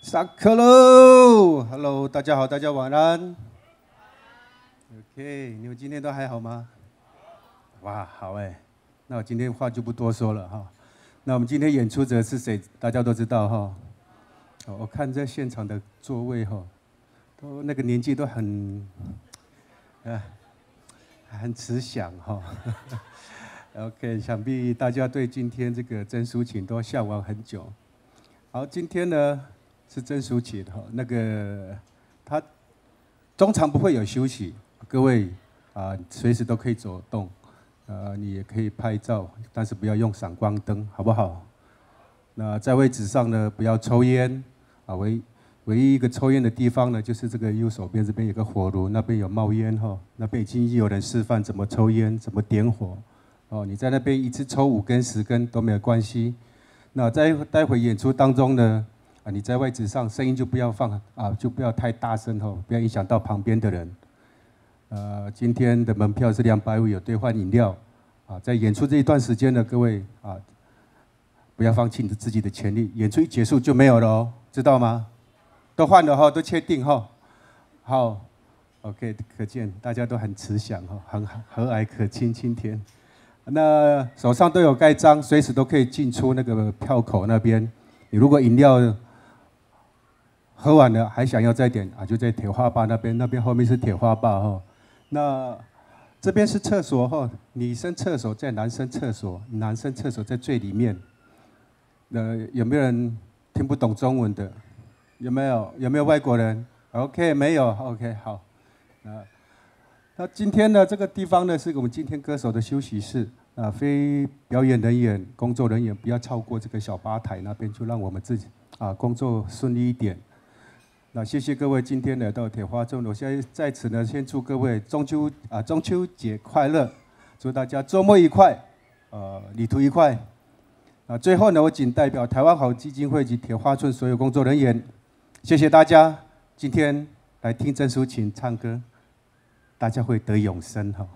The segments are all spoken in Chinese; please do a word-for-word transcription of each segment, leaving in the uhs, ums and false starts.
上课喽 ！Hello， 大家好，大家晚安。OK， 你们今天都还好吗？哇，好哎。那我今天话就不多说了哈。那我们今天演出者是谁？大家都知道哈。我看这现场的座位哈，都那个年纪都很，啊，很慈祥哈。OK， 想必大家对今天这个曾淑琴都向往很久。好，今天呢？是曾淑琴哈，那个他中场不会有休息，各位啊，随时都可以走动，呃，你也可以拍照，但是不要用闪光灯，好不好？那在位置上呢，不要抽烟啊，唯唯一一个抽烟的地方呢，就是这个右手边这边有个火炉，那边有冒烟哈，那边已经有人示范怎么抽烟，怎么点火，哦，你在那边一次抽五根十根都没有关系。那在待会演出当中呢？啊，你在位置上声音就不要放啊，就不要太大声吼，不要影响到旁边的人。呃，今天的门票是两百五，有兑换饮料。啊，在演出这一段时间呢，各位啊，不要放弃你自己的权利。演出一结束就没有了哦，知道吗？都换了哈，都确定哈。好 ，OK， 可见大家都很慈祥哈，很和蔼可亲，今天。那手上都有盖章，随时都可以进出那个票口那边。你如果饮料喝完了还想要再点啊，就在铁花坝那边，那边后面是铁花坝哈。那这边是厕所哈，女生厕所在男生厕所，男生厕所在最里面。呃，有没有人听不懂中文的？有没有？有没有外国人 ？OK， 没有 ，OK， 好。啊，那今天呢，这个地方呢，是我们今天歌手的休息室。啊，非表演人员、工作人员不要超过这个小吧台那边，就让我们自己啊工作顺利一点。那谢谢各位今天来到铁花村，我现在在此呢，先祝各位中秋啊中秋节快乐，祝大家周末愉快，呃旅途愉快。啊，最后呢，我仅代表台湾好基金会及铁花村所有工作人员，谢谢大家今天来听曾淑琴唱歌，大家会得永生哈。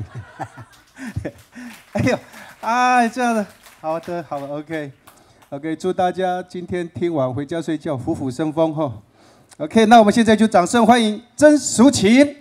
哎呦，哎，这样的，好的，好 ，OK，OK，、OK, 祝大家今天听完回家睡觉，虎虎生风哈。OK， 那我们现在就掌声欢迎曾淑琴。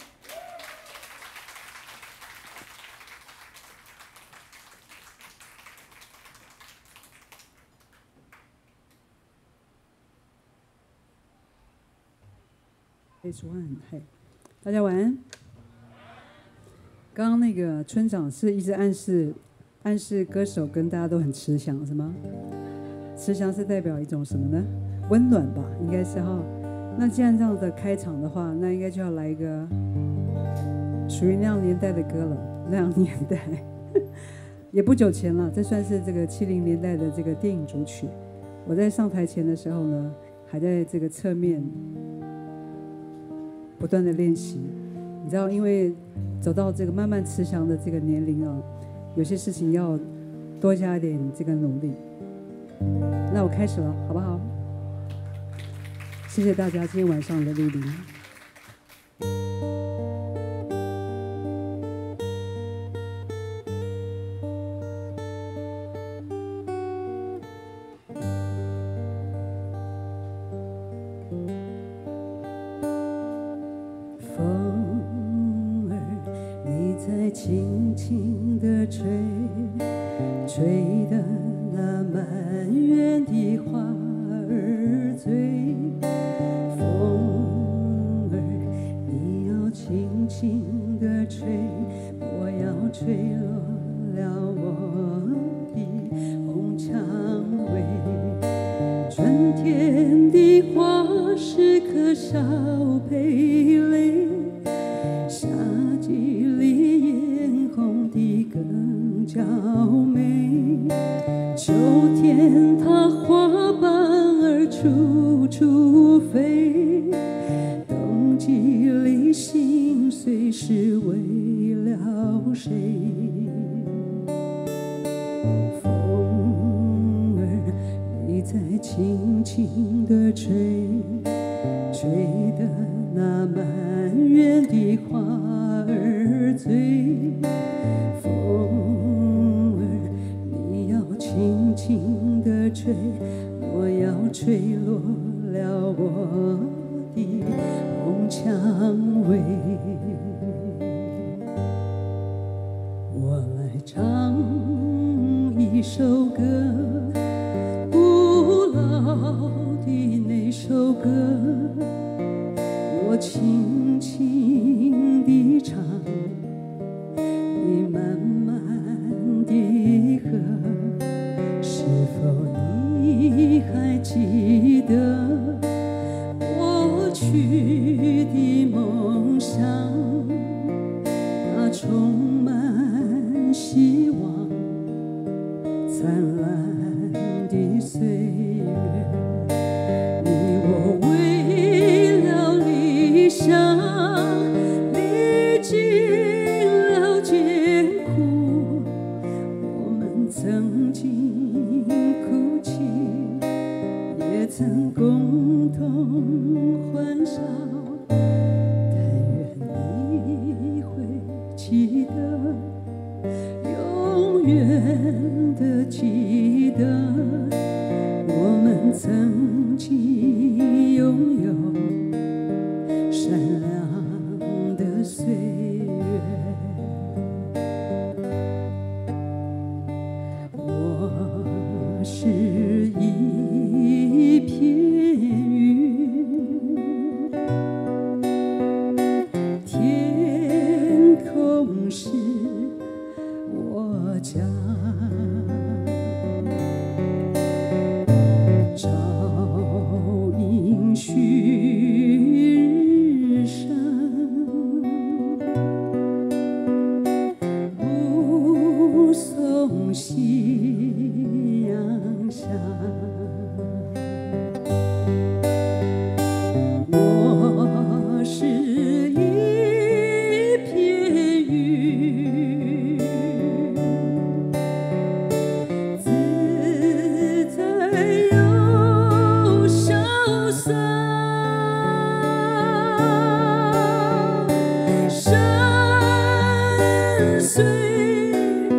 H one， 嘿，大家晚安。刚刚那个村长是一直暗示暗示歌手跟大家都很慈祥，是吗？慈祥是代表一种什么呢？温暖吧，应该是哈。那既然这样的开场的话，那应该就要来一个属于那样年代的歌了。那样年代也不久前了，这算是这个七零年代的这个电影主曲。我在上台前的时候呢，还在这个侧面不断的练习。你知道，因为走到这个慢慢慈祥的这个年龄啊，有些事情要多加一点这个努力。那我开始了，好不好？谢谢大家今天晚上的莅临。 轻轻地吹，吹得那满园的花儿醉。风儿，你要轻轻地吹，不要吹落了我的红蔷薇。春天的花是颗小蓓蕾，夏季里艳红的更娇美，秋天它花瓣儿处处飞，冬季里心碎是为了谁？风儿，你在轻轻地吹，吹得那满园的花儿醉。风儿，你要轻轻地吹，我要吹落了我的梦蔷薇。我来唱一首歌，古老的那首歌，我轻轻地唱，你慢慢地和。是否你还记得过去的梦想，那充满希望灿烂的岁月？你我为了理想历经了艰苦，我们曾经哭泣，也曾共同欢笑。但愿你会记得，永远的记得，我们曾经拥有闪亮的岁月。我是一片云，天空是我家，照应旭日升，目送夕阳下。我是一片云，自在又潇洒，深邃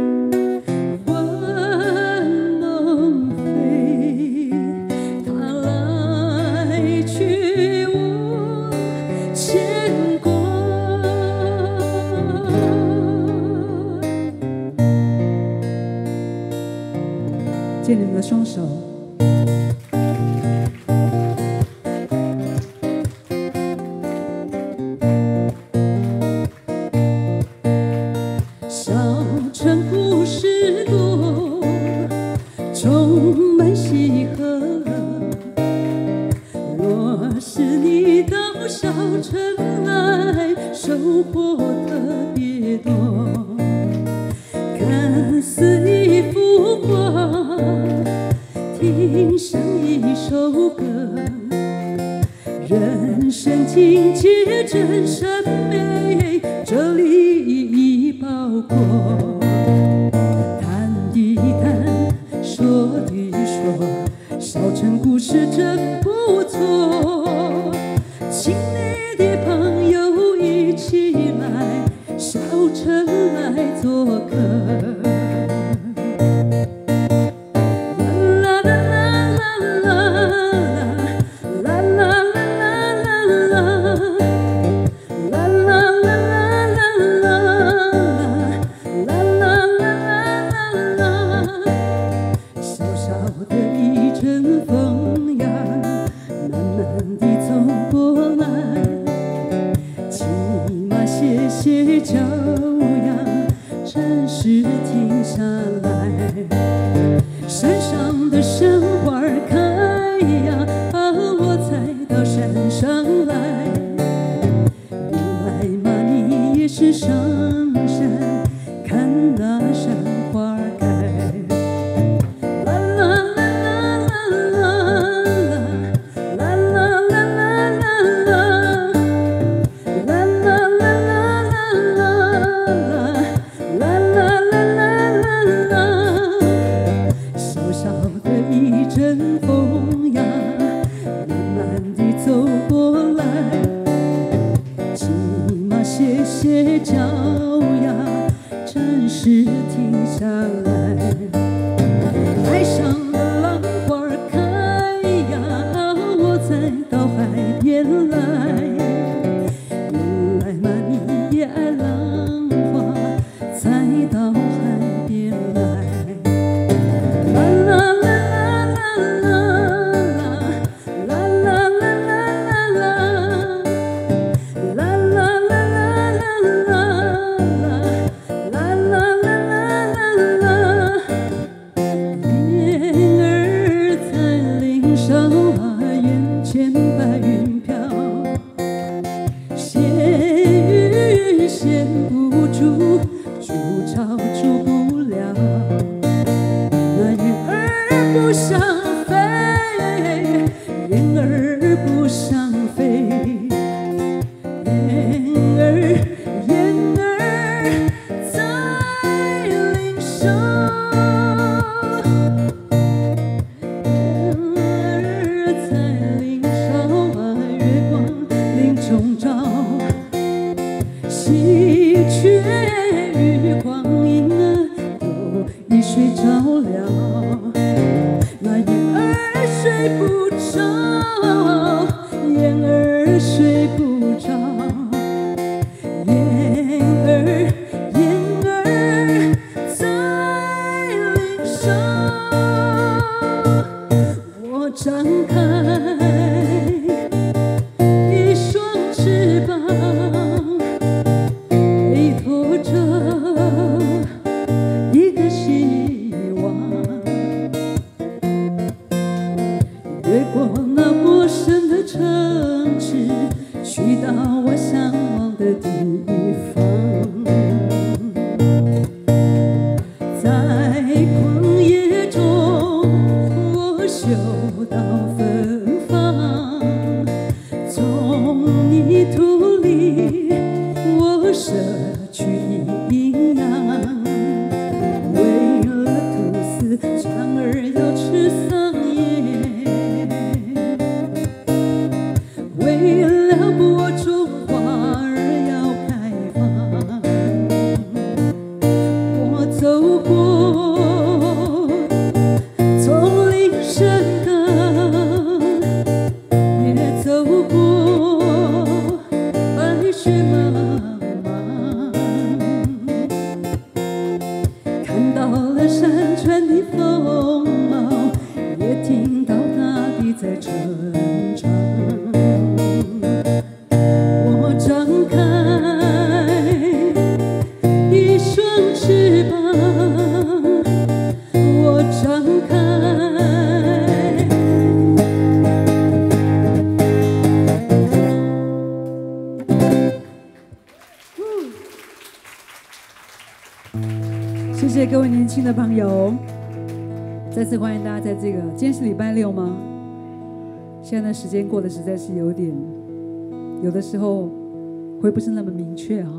幻梦飞，它来去我牵挂。 借你们的双手。 小城故事多，充满喜和。若是你到小城来，收获特别多。看似一幅画，听像一首歌，人生境界真善美，这里已包括。谈一谈，说一说，小城故事真不错。亲爱的朋友一起来，小城来做客。 着了，那燕儿睡不着，燕儿睡不着，燕儿燕儿在林上，我张开一双翅膀，背驮着一个希望，越过那陌生的城市，去到我向往的地方。在旷野中，我嗅到芬芳，从泥土里我摄取营养。为了吐丝，蝉儿要吃桑叶；为了播种，花儿要开放。我走过丛林深港，也走过白雪茫茫，看到了山川的风貌，也听到大地在成长。我张开一双翅膀，我张开。谢谢各位年轻的朋友，再次欢迎大家在这个，今天是礼拜六吗？现在的时间过得实在是有点，有的时候会不是那么明确哈。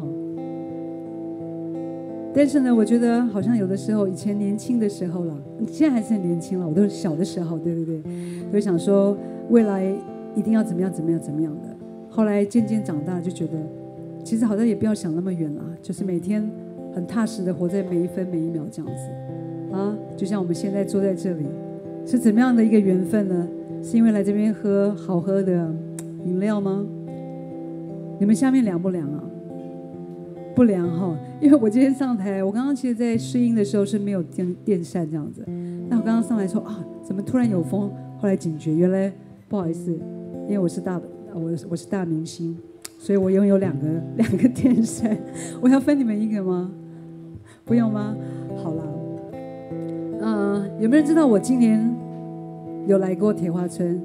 但是呢，我觉得好像有的时候，以前年轻的时候了，现在还是很年轻了，我都是小的时候，对对对，都会想说未来一定要怎么样怎么样怎么样的。后来渐渐长大，就觉得其实好像也不要想那么远了，就是每天很踏实的活在每一分每一秒这样子啊。就像我们现在坐在这里，是怎么样的一个缘分呢？是因为来这边喝好喝的饮料吗？你们下面凉不凉啊？不凉哈，因为我今天上台，我刚刚其实在试音的时候是没有电电扇这样子。那我刚刚上来说啊，怎么突然有风？后来警觉，原来不好意思，因为我是大我我是大明星，所以我拥有两个两个电扇。我要分你们一个吗？不用吗？好啦，嗯、呃，有没有人知道我今年有来过铁花村？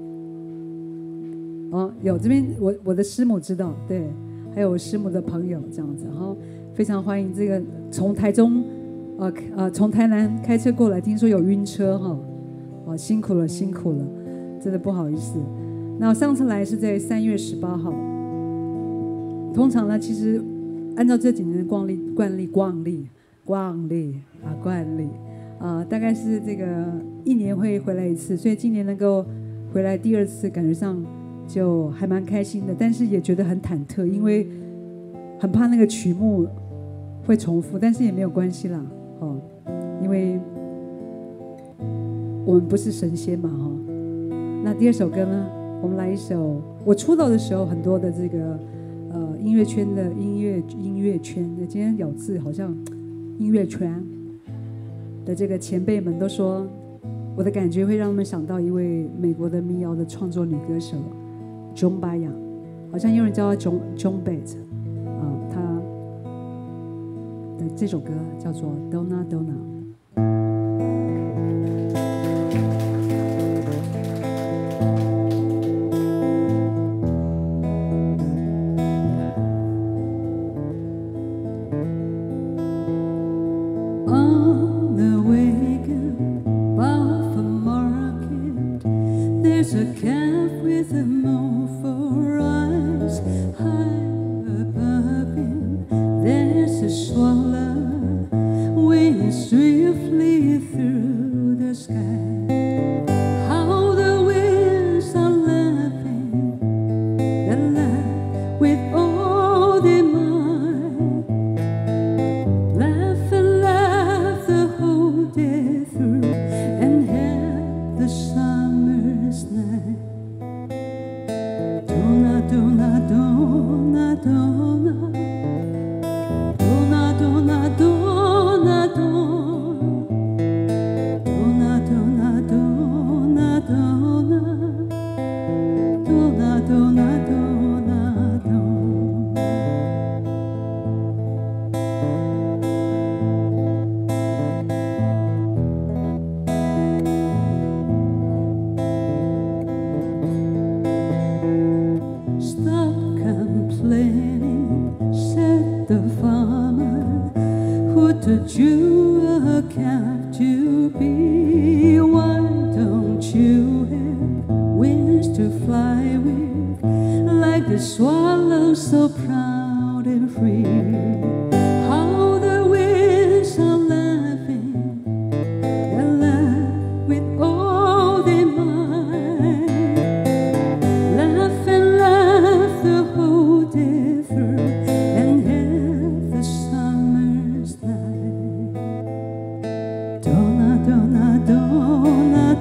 哦，有，这边我我的师母知道，对。还有我师母的朋友这样子，然后非常欢迎这个从台中，呃呃从台南开车过来，听说有晕车哈，哦辛苦了辛苦了，真的不好意思。那我上次来是在三月十八号，通常呢，其实按照这几年的惯例惯例惯例惯例啊惯例啊、呃，大概是这个一年会回来一次，所以今年能够回来第二次，感觉上就还蛮开心的，但是也觉得很忐忑，因为很怕那个曲目会重复，但是也没有关系啦，哦，因为我们不是神仙嘛，哈、哦。那第二首歌呢，我们来一首我出道的时候很多的这个呃音乐圈的音乐音乐圈的，今天咬字好像音乐圈的这个前辈们都说，我的感觉会让他们想到一位美国的民谣的创作女歌手。Joan Baez， 好像有人叫她 Joan Joan Baez， 啊，她的这首歌叫做 Donna Donna。On the wagon off a market, there's a calf with a moon for eyes. High above him, there's a swallow winging swiftly through the sky. How the winds are laughing, they laugh with all their might. Laugh and laugh the whole day.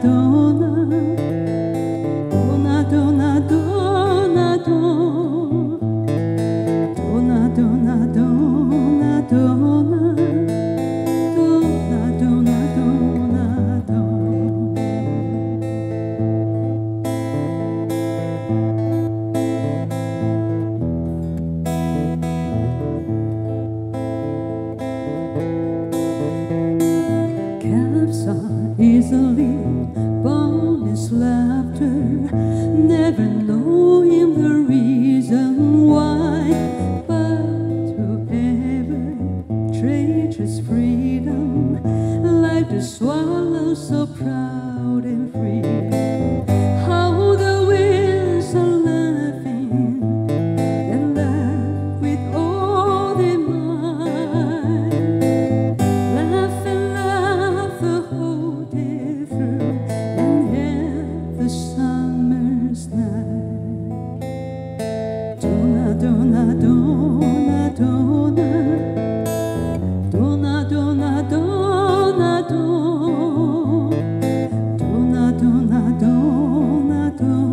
easily born is laughter, never knowing the reason why. But whoever trades his freedom, like the swallow so proud and free. How the winds are laughing and laugh with all their might. Laugh and laugh the whole day through and half the summer's night. Donna, donna, donna, donna, donna, donna, donna, donna, donna, donna, donna, donna,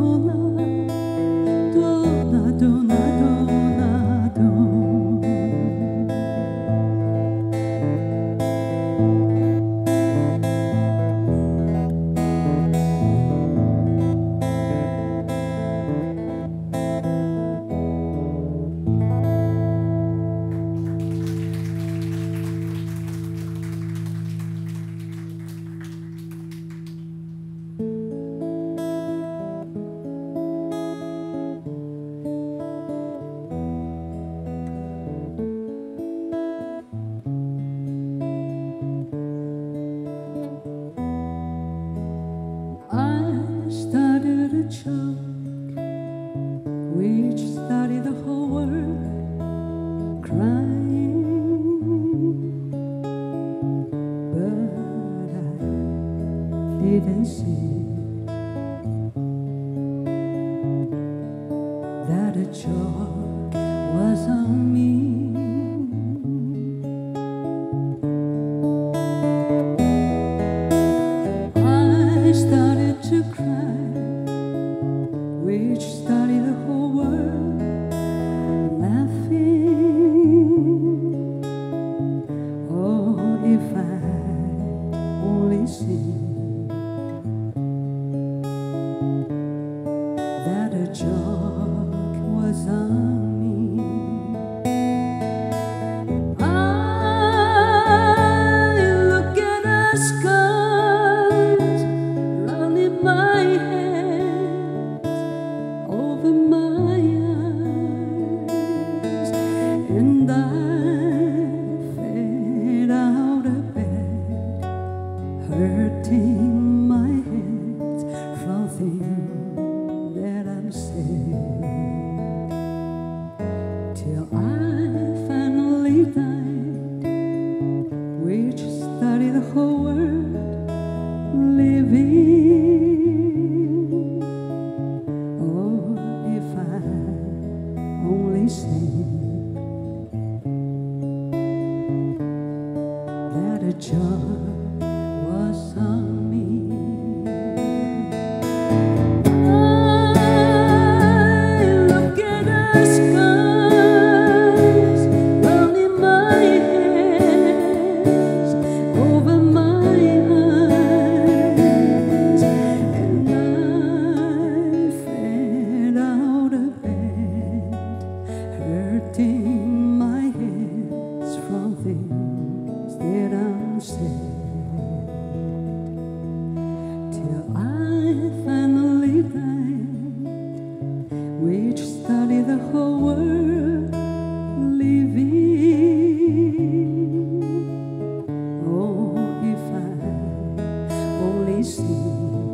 donna, donna, donna, donna. I started a joke which started the whole world crying, but I didn't see that a joke was on me. I started to cry, which started the whole world laughing. Oh, if I only see that a joke was on me. I look at the skies running my hands over my eyes, and I fade out of bed, hurting my head from things that I'm saying, till I finally died, which started the whole world living. Oh, if I only see that a joke was on me. I look at the skies running my hands over my eyes, and I fade out of bed, hurting my head from things that I'm saying, till I finally died, which started the whole world living. Oh, if I only see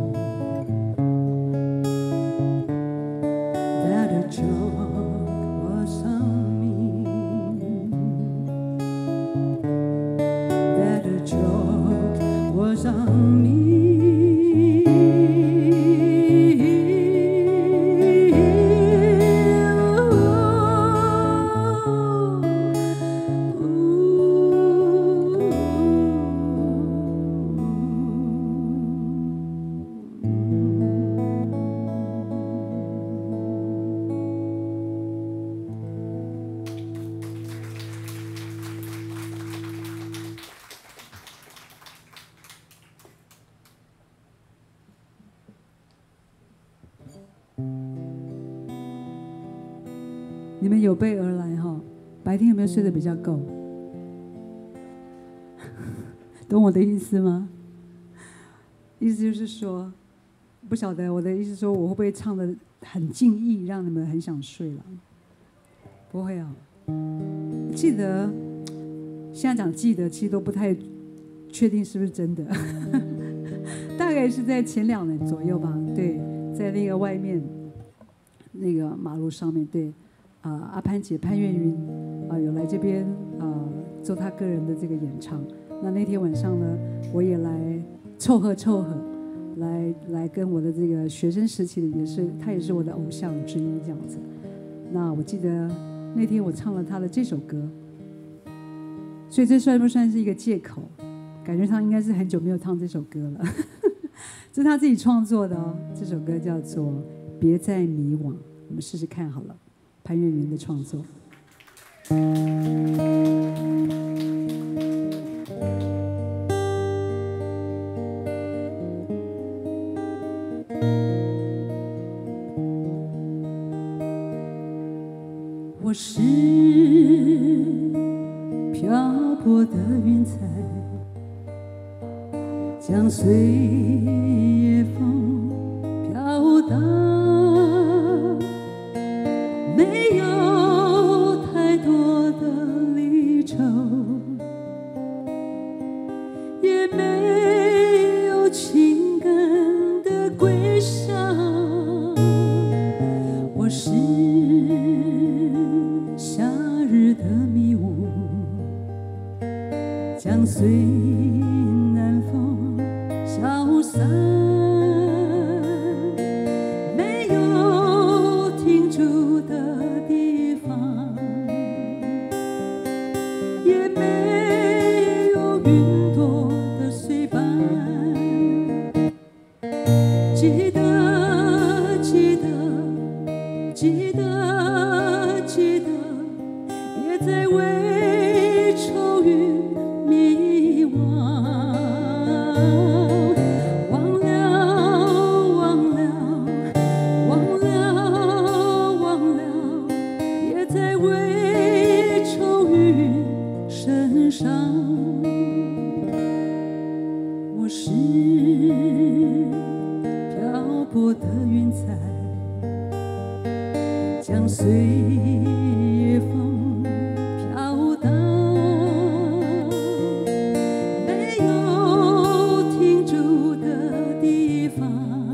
that a joke was on me, that a joke was on me. Ooh, ooh. 你们有备而来哈，白天有没有睡得比较够？懂我的意思吗？意思就是说，不晓得我的意思说，我会不会唱得很尽意，让你们很想睡了？不会啊。记得，现在讲记得，其实都不太确定是不是真的。大概是在前两年左右吧，对，在那个外面那个马路上面，对，啊、呃，阿潘姐潘越云啊、呃、有来这边啊、呃、做她个人的这个演唱。那那天晚上呢，我也来凑合凑合，来来跟我的这个学生时期的也是，他也是我的偶像之一这样子。那我记得那天我唱了他的这首歌，所以这算不算是一个借口？感觉他应该是很久没有唱这首歌了。这是他自己创作的哦，这首歌叫做《别再迷惘》，我们试试看好了，潘越云的创作。 我是漂泊的云彩，将随夜风飘荡，没有太多的离愁，也没有情感的归乡。我是夏日的迷雾，将随南风消散，没有停住的地方，也没有云朵的碎瓣。记得，记得，记得，记得，别再为愁云迷惘。忘了，忘了，忘了，忘了，别再为愁云身上。我是漂泊的云彩，将随夜风飘荡，没有停住的地方，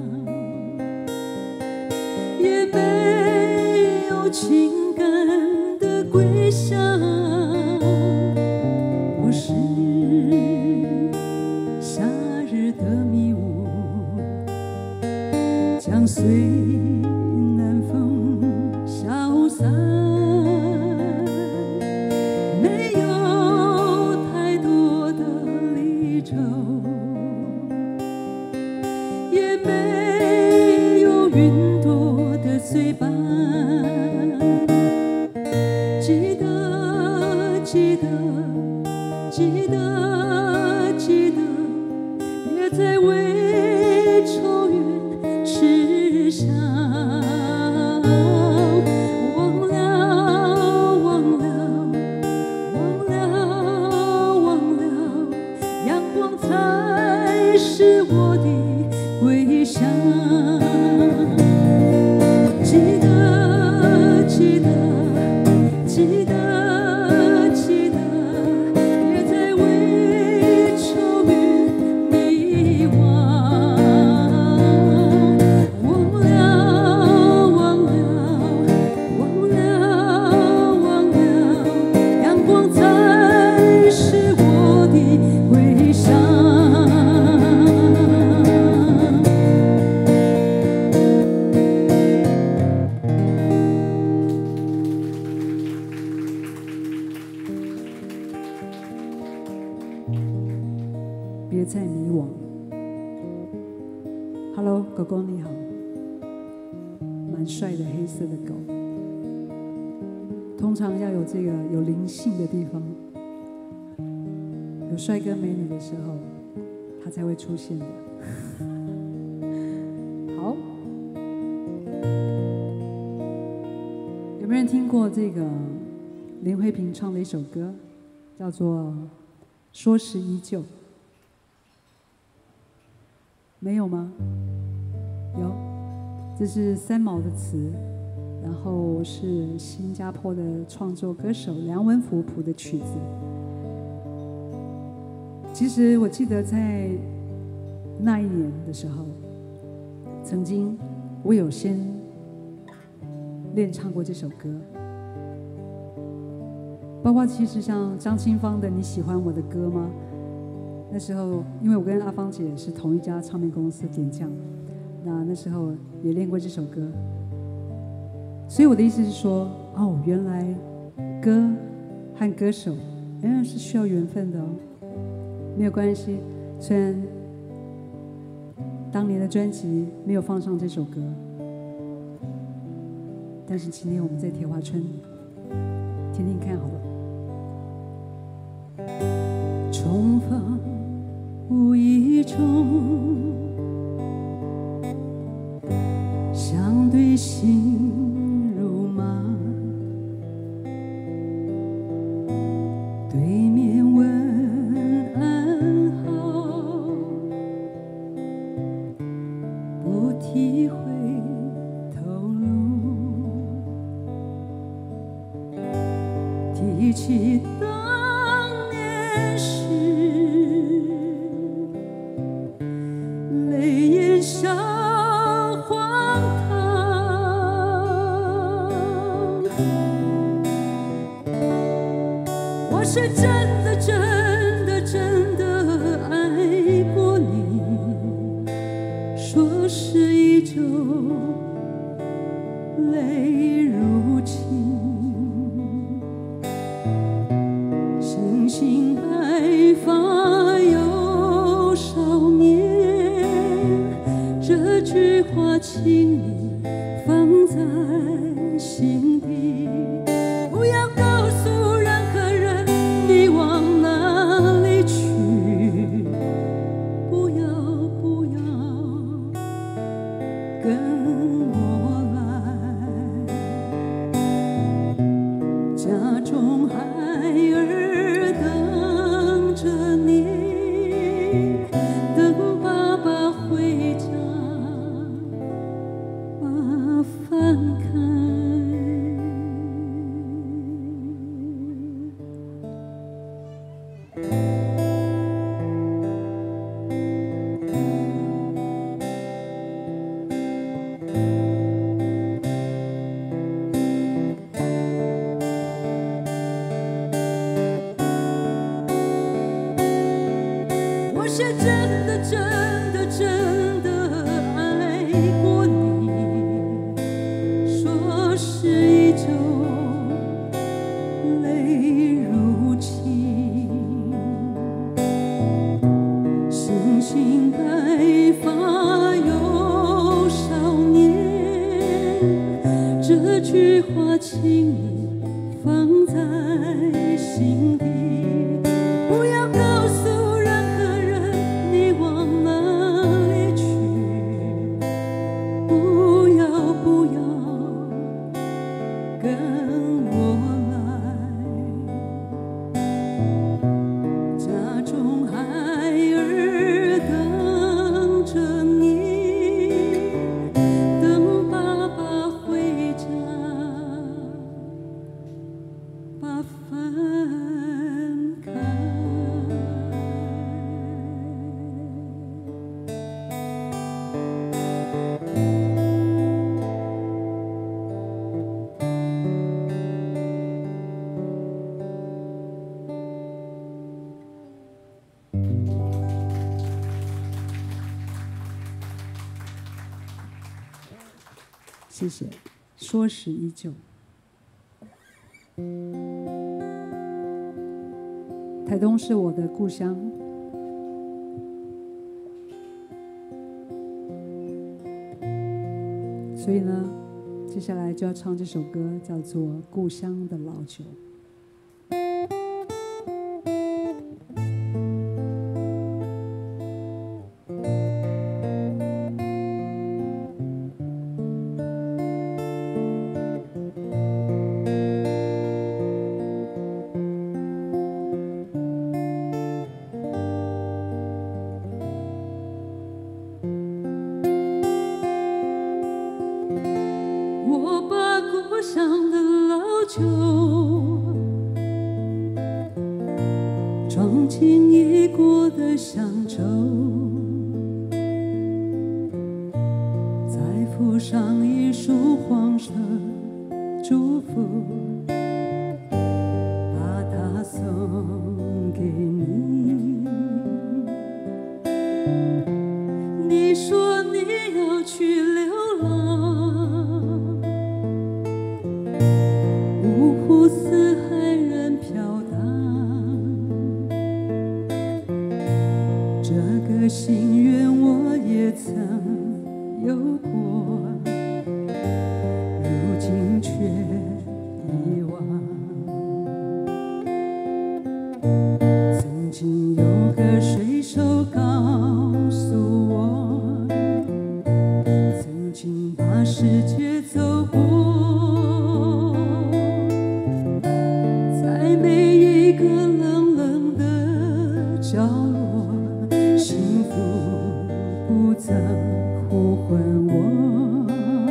也没有情感的归乡。我是夏日的迷雾，将随南风消散，没有太多的离愁，也没有云朵的碎瓣。记得，记得，记得，记得，别再为愁云痴想。忘了，忘了，忘了，忘了，阳光才是我的归乡。记得，记得，记得，记得，别再为愁云迷惘。忘了，忘了，忘了，忘了，阳光才是我的归乡。 别再迷惘。Hello， 狗狗你好，蛮帅的黑色的狗。通常要有这个有灵性的地方，有帅哥美女的时候，它才会出现的。好，有没有人听过过这个林慧萍唱的一首歌，叫做《说时依旧》？没有吗？有，这是三毛的词，然后是新加坡的创作歌手梁文福谱的曲子。其实我记得在那一年的时候，曾经我有先练唱过这首歌，包括其实像张清芳的《你喜欢我的歌吗》，那时候因为我跟阿芳姐是同一家唱片公司点将，那那时候也练过这首歌。所以我的意思是说，哦，原来歌和歌手原来是需要缘分的哦。没有关系，虽然当年的专辑没有放上这首歌，但是今天我们在铁花村听听看好了。 重逢无意中，相对心如麻，对面问安好，不体会透露，提起当年事，泪眼笑荒唐。我是真的真的真的爱过你，说是依旧，泪如倾。星星白发有少年，这句话请你放在心底，不要告诉任何人你往哪里去，不要不要跟我来，家中孩儿等着你，等爸爸回家把饭开。我是真的真的真的爱过你，说是依旧，泪如倾。星星白发有少年，这句话请你放在心底，不要告诉任何人你往哪里去，不要不要跟我来，家中孩儿等着你，等爸爸回家把饭开。 谢谢。说时依旧。台东是我的故乡，所以呢，接下来就要唱这首歌，叫做《故乡的老酒》。 酒，装进已过的香粥，再附上一束黄色祝福，把它送给你。你说你要去流浪，五湖四海任飘荡，这个心愿我也曾有过，如今却遗忘。曾经有个水手告诉我，曾经把世界走过，在每一个冷冷的角落，幸福不曾呼唤我。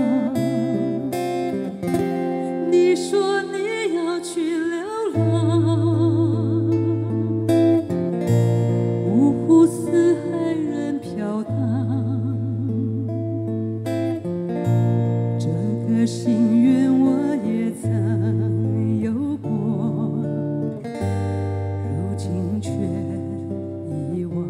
你说你要去流浪，五湖四海任飘荡，这个心愿我也曾有过，如今却遗忘。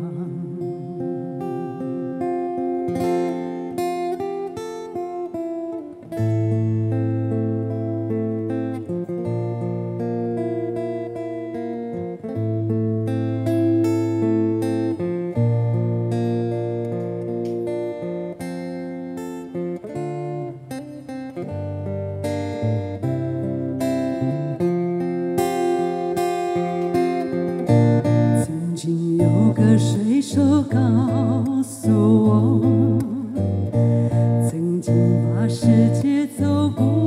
曾经有个水手告诉我，曾经把世界走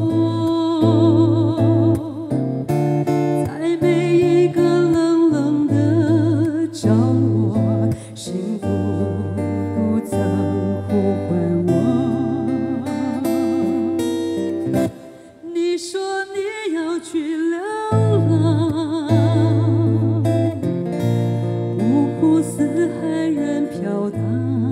过，在每一个冷冷的角落，幸福不曾呼唤我。你说你要去流浪，五湖四海任飘荡，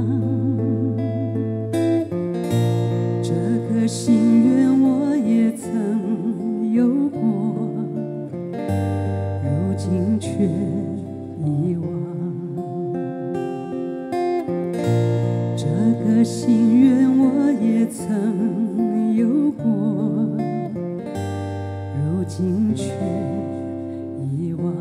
这个心愿我也曾有过，如今却遗忘。这个心愿我也曾有过，如今却遗忘。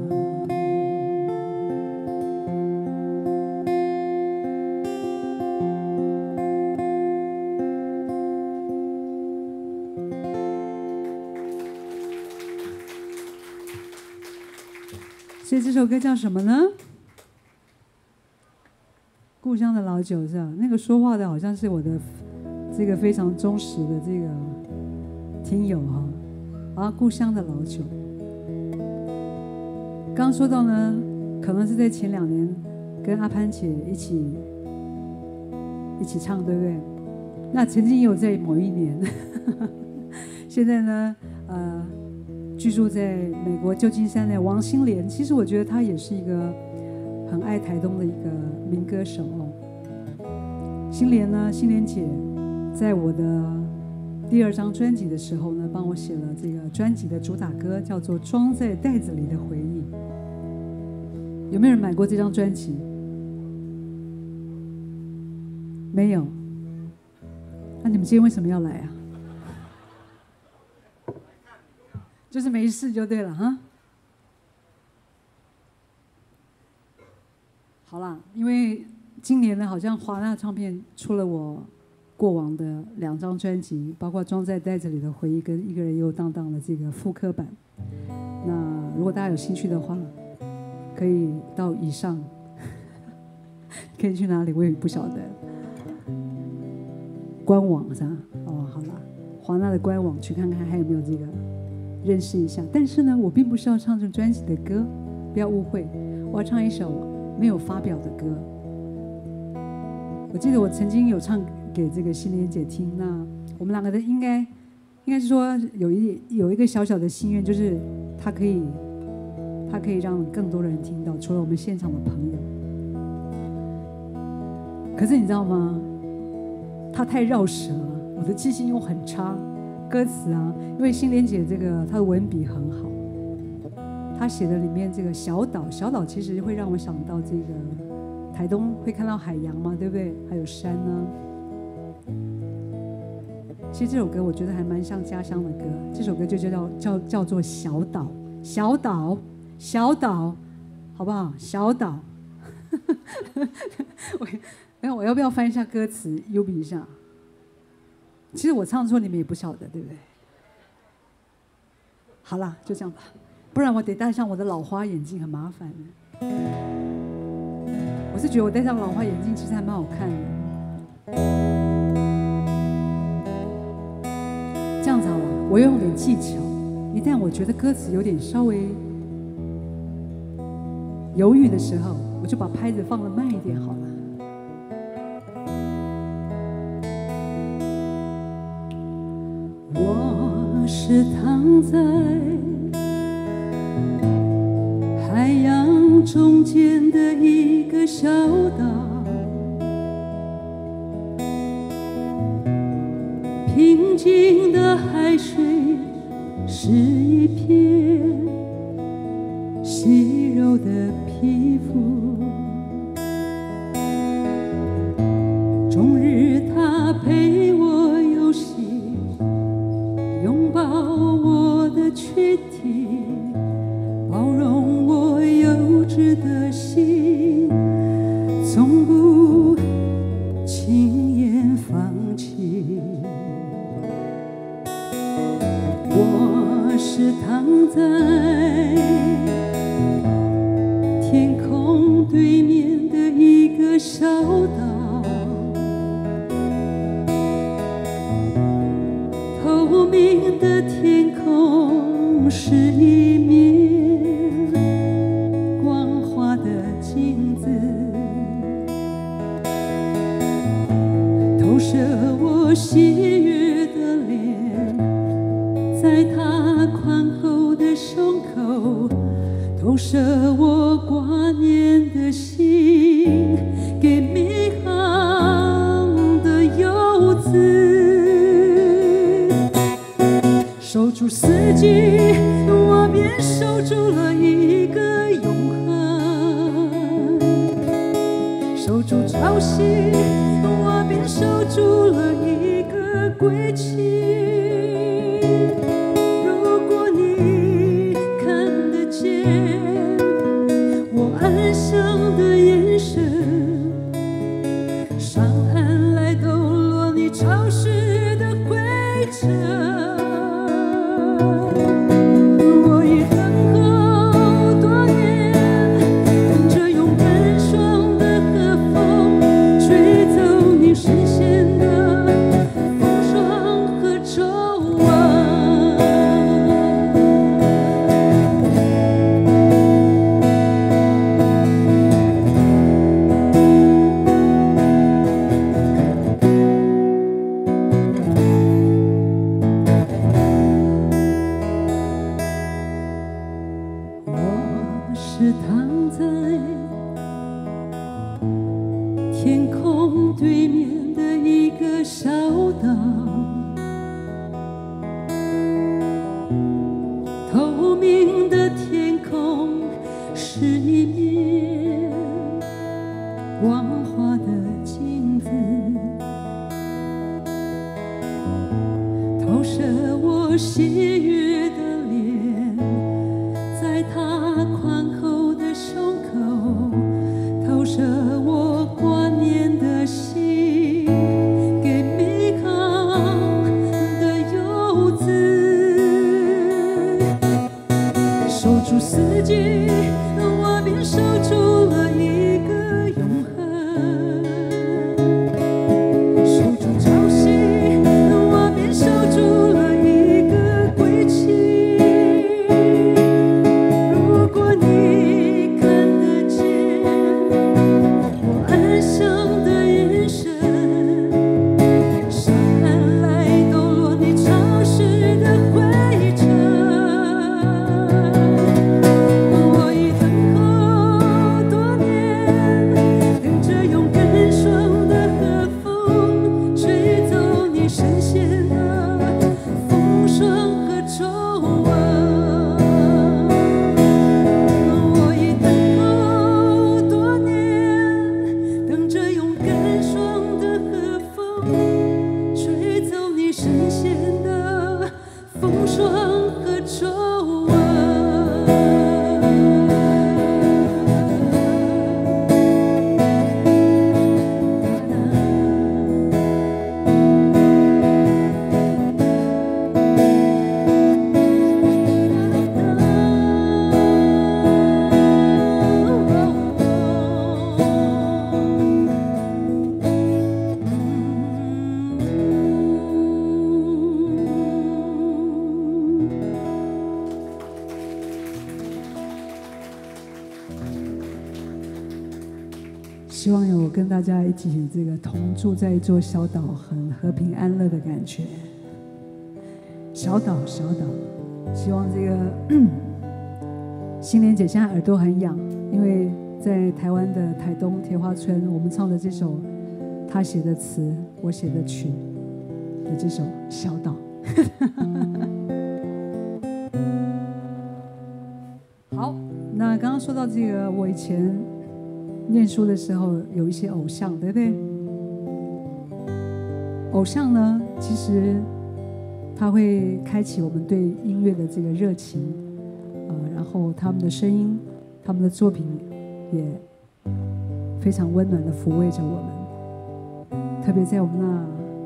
所以这首歌叫什么呢？故乡的老酒是吧？那个说话的好像是我的这个非常忠实的这个听友哈。啊，故乡的老酒。刚刚说到呢，可能是在前两年跟阿潘姐一起一起唱，对不对？那曾经也有在某一年，现在呢，呃，居住在美国旧金山的王心莲，其实我觉得她也是一个很爱台东的一个民歌手哦。心莲呢，心莲姐在我的第二张专辑的时候呢，帮我写了这个专辑的主打歌，叫做《装在袋子里的回忆》。有没有人买过这张专辑？没有。那你们今天为什么要来啊？就是没事就对了哈。好啦，因为今年呢，好像华纳唱片出了我过往的两张专辑，包括《装在袋子里的回忆》跟《一个人游荡荡》的这个复刻版。那如果大家有兴趣的话，可以到以上，可以去哪里我也不晓得。官网是吧？哦，好啦，华纳的官网去看看还有没有这个，认识一下。但是呢，我并不是要唱这专辑的歌，不要误会，我要唱一首没有发表的歌。我记得我曾经有唱给这个心莲姐听，那我们两个的应该应该是说有一有一个小小的心愿，就是他可以他可以让更多的人听到，除了我们现场的朋友。可是你知道吗？他太绕舌了，我的记性又很差。歌词啊，因为心莲姐这个她的文笔很好，她写的里面这个小岛，小岛其实会让我想到这个台东会看到海洋嘛，对不对？还有山呢、啊。其实这首歌我觉得还蛮像家乡的歌，这首歌就叫叫叫做小岛，小岛，小岛，好不好？小岛。我，哎，我要不要翻一下歌词，优比一下？其实我唱错，你们也不晓得，对不对？好啦，就这样吧，不然我得戴上我的老花眼镜，很麻烦。我是觉得我戴上老花眼镜其实还蛮好看的。这样子好了，我用点技巧。一旦我觉得歌词有点稍微犹豫的时候，我就把拍子放得慢一点好了。 我是躺在海洋中间的一个小岛，平静的海水是一片细柔的皮肤，终日它陪我游戏，拥抱我的躯体，包容我幼稚的心，从不轻言放弃。我是躺在天空对面的一个小岛，透明的天空是一面光滑的镜子，投射我喜悦的脸，在他宽厚的胸口，投射我挂念的心，给迷航的游子。守住四季，我便守住了一个永恒；守住潮汐，我便守住了一个归期。如果你看得见我安详的眼神，上岸来抖落你潮湿的归程。是躺在天空对面的一个小岛，透明的天空是一面光滑的镜子，投射我喜悦的脸，在他宽厚的胸口，投射我挂念的心，给迷航的游子。守住四季，我便守住了一个永恒；守住潮汐，我便守住了一个归期。 首跟大家一起这个同住在一座小岛，很和平安乐的感觉。小岛，小岛，希望这个心莲姐现在耳朵很痒，因为在台湾的台东铁花村，我们唱的这首她写的词，我写的曲的这首《小岛》。好，那刚刚说到这个，我以前念书的时候有一些偶像，对不对？偶像呢，其实他会开启我们对音乐的这个热情，呃，然后他们的声音、他们的作品也非常温暖的抚慰着我们。特别在我们那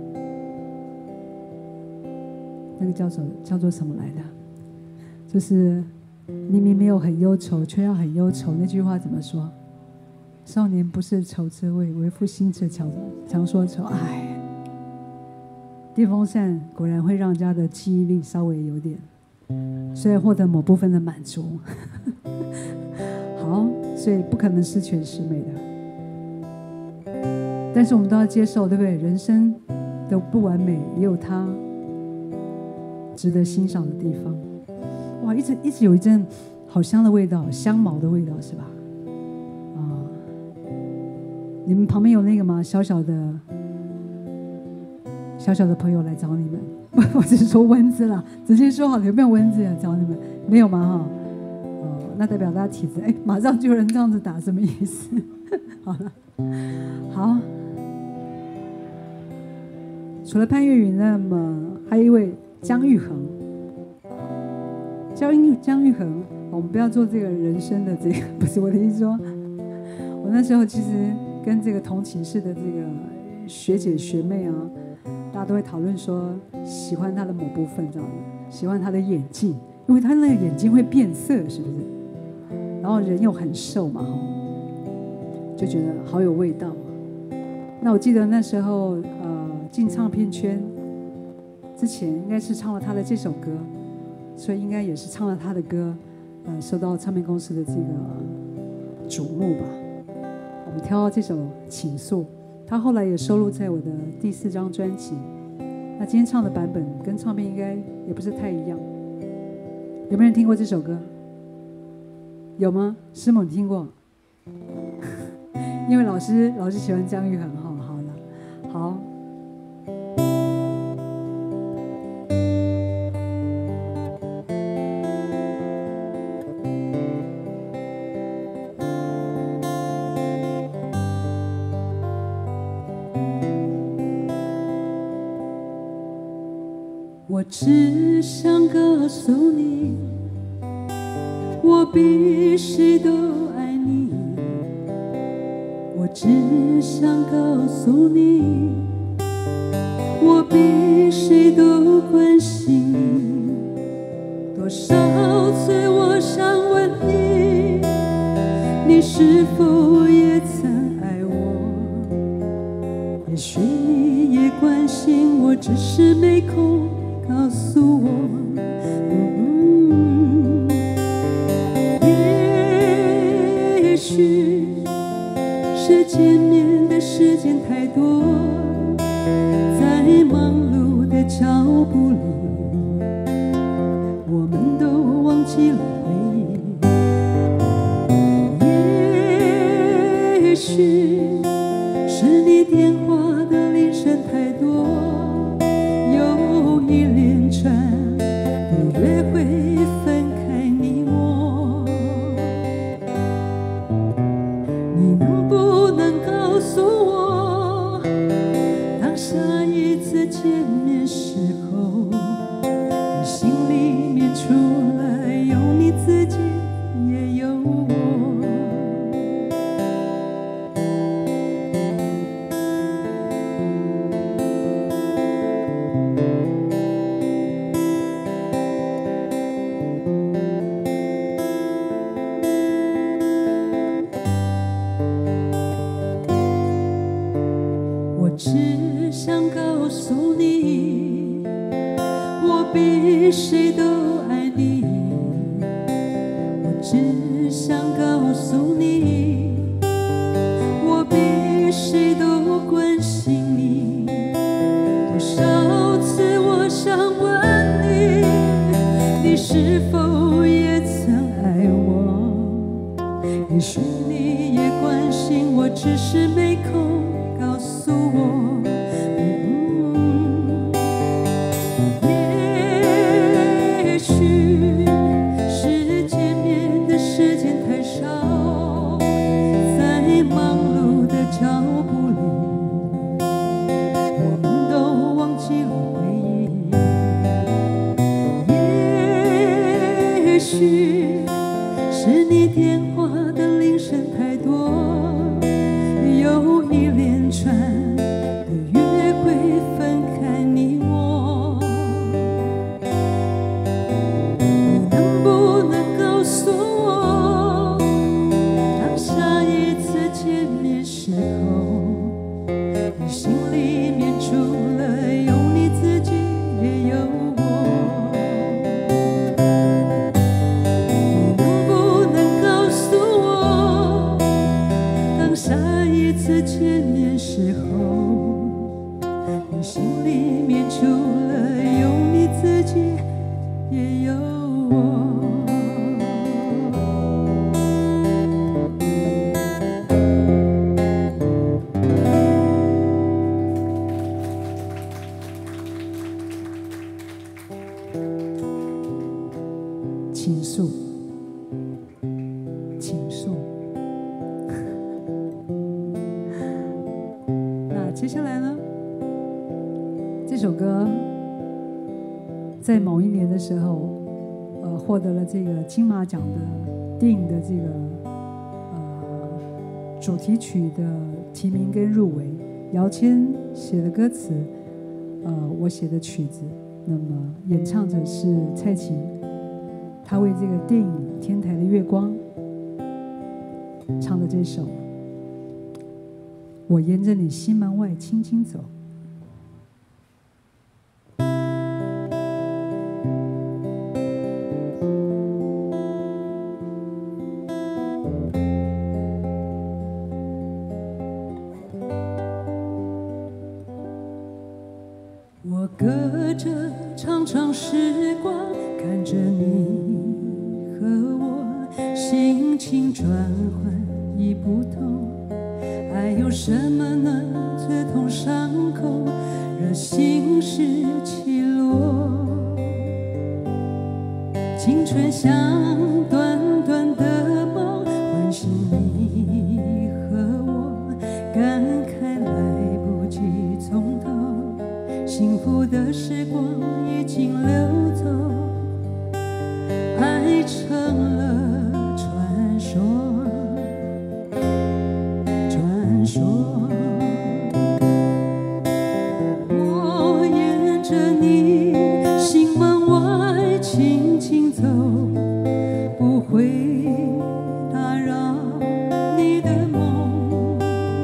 那个叫做叫做什么来的，就是明明没有很忧愁，却要很忧愁。那句话怎么说？少年不是愁滋味，为赋新词强强说愁。哎。电风扇果然会让人家的记忆力稍微有点，虽然获得某部分的满足。好，所以不可能十全十美的，但是我们都要接受，对不对？人生的不完美也有它值得欣赏的地方。哇，一直一直有一阵好香的味道，香茅的味道是吧？啊，你们旁边有那个吗？小小的。小小的朋友来找你们，我只是说蚊子啦，直接说好了，有没有蚊子要找你们？没有吗？哈，哦，那代表大家体质，哎，马上就有人这样子打，什么意思？好了，好，除了潘越云，那么还有一位姜育恒，姜育姜育恒，我们不要做这个人生的这个，不是我的意思说，我那时候其实跟这个同寝室的这个学姐学妹啊。大家都会讨论说喜欢他的某部分，知道吗？喜欢他的眼睛，因为他那个眼睛会变色，是不是？然后人又很瘦嘛，就觉得好有味道。那我记得那时候呃进唱片圈之前，应该是唱了他的这首歌，所以应该也是唱了他的歌，呃，受到唱片公司的这个瞩目吧。我们挑到这首《倾诉》。他后来也收录在我的第四张专辑。那今天唱的版本跟唱片应该也不是太一样。有没有人听过这首歌？有吗？师母你听过？因为老师老师喜欢姜育恒，好好了，好。 我只想告诉你，我比谁都爱你。我只想告诉你，我比谁都关心你。多少次我想问你，你是否也曾爱我？也许你也关心我，只是没空告诉我，嗯，也许是见面的时间太多，在忙碌的脚步里，我们都忘记了回忆。也许是你电话的铃声太多，有一连串的约会分开你我，你能不能告诉我，当下一次见面时候，你心里面除了有你自己，也有我。只想告诉你，我比谁都爱你。我只想告诉你，我比许你也关心我，只是没空告诉我。嗯，也许是见面的时间太少，在忙碌的脚步里，我们都忘记了回忆。也许是你电话的铃声太多，有一连串的约会分开你我。你能不能告诉我，当下一次见面时候，你心里面除了有你自己，也有我。下一次见面时候，你心里面除了有你自己，也有我。倾诉，倾诉。接下来呢，这首歌在某一年的时候，呃，获得了这个金马奖的电影的这个呃主题曲的提名跟入围。姚谦写的歌词，呃，我写的曲子，那么演唱者是蔡琴，她为这个电影《天台的月光》唱的这首。我沿着你西门外轻轻走，我隔着长长时光，看着你和我心情转换已不同。还有什么能刺痛伤口，让心事起落？青春像短短的梦，唤醒你和我，感慨来不及从头，幸福的时光已经流走，爱成了传说。说，我沿着你心门外轻轻走，不会打扰你的梦。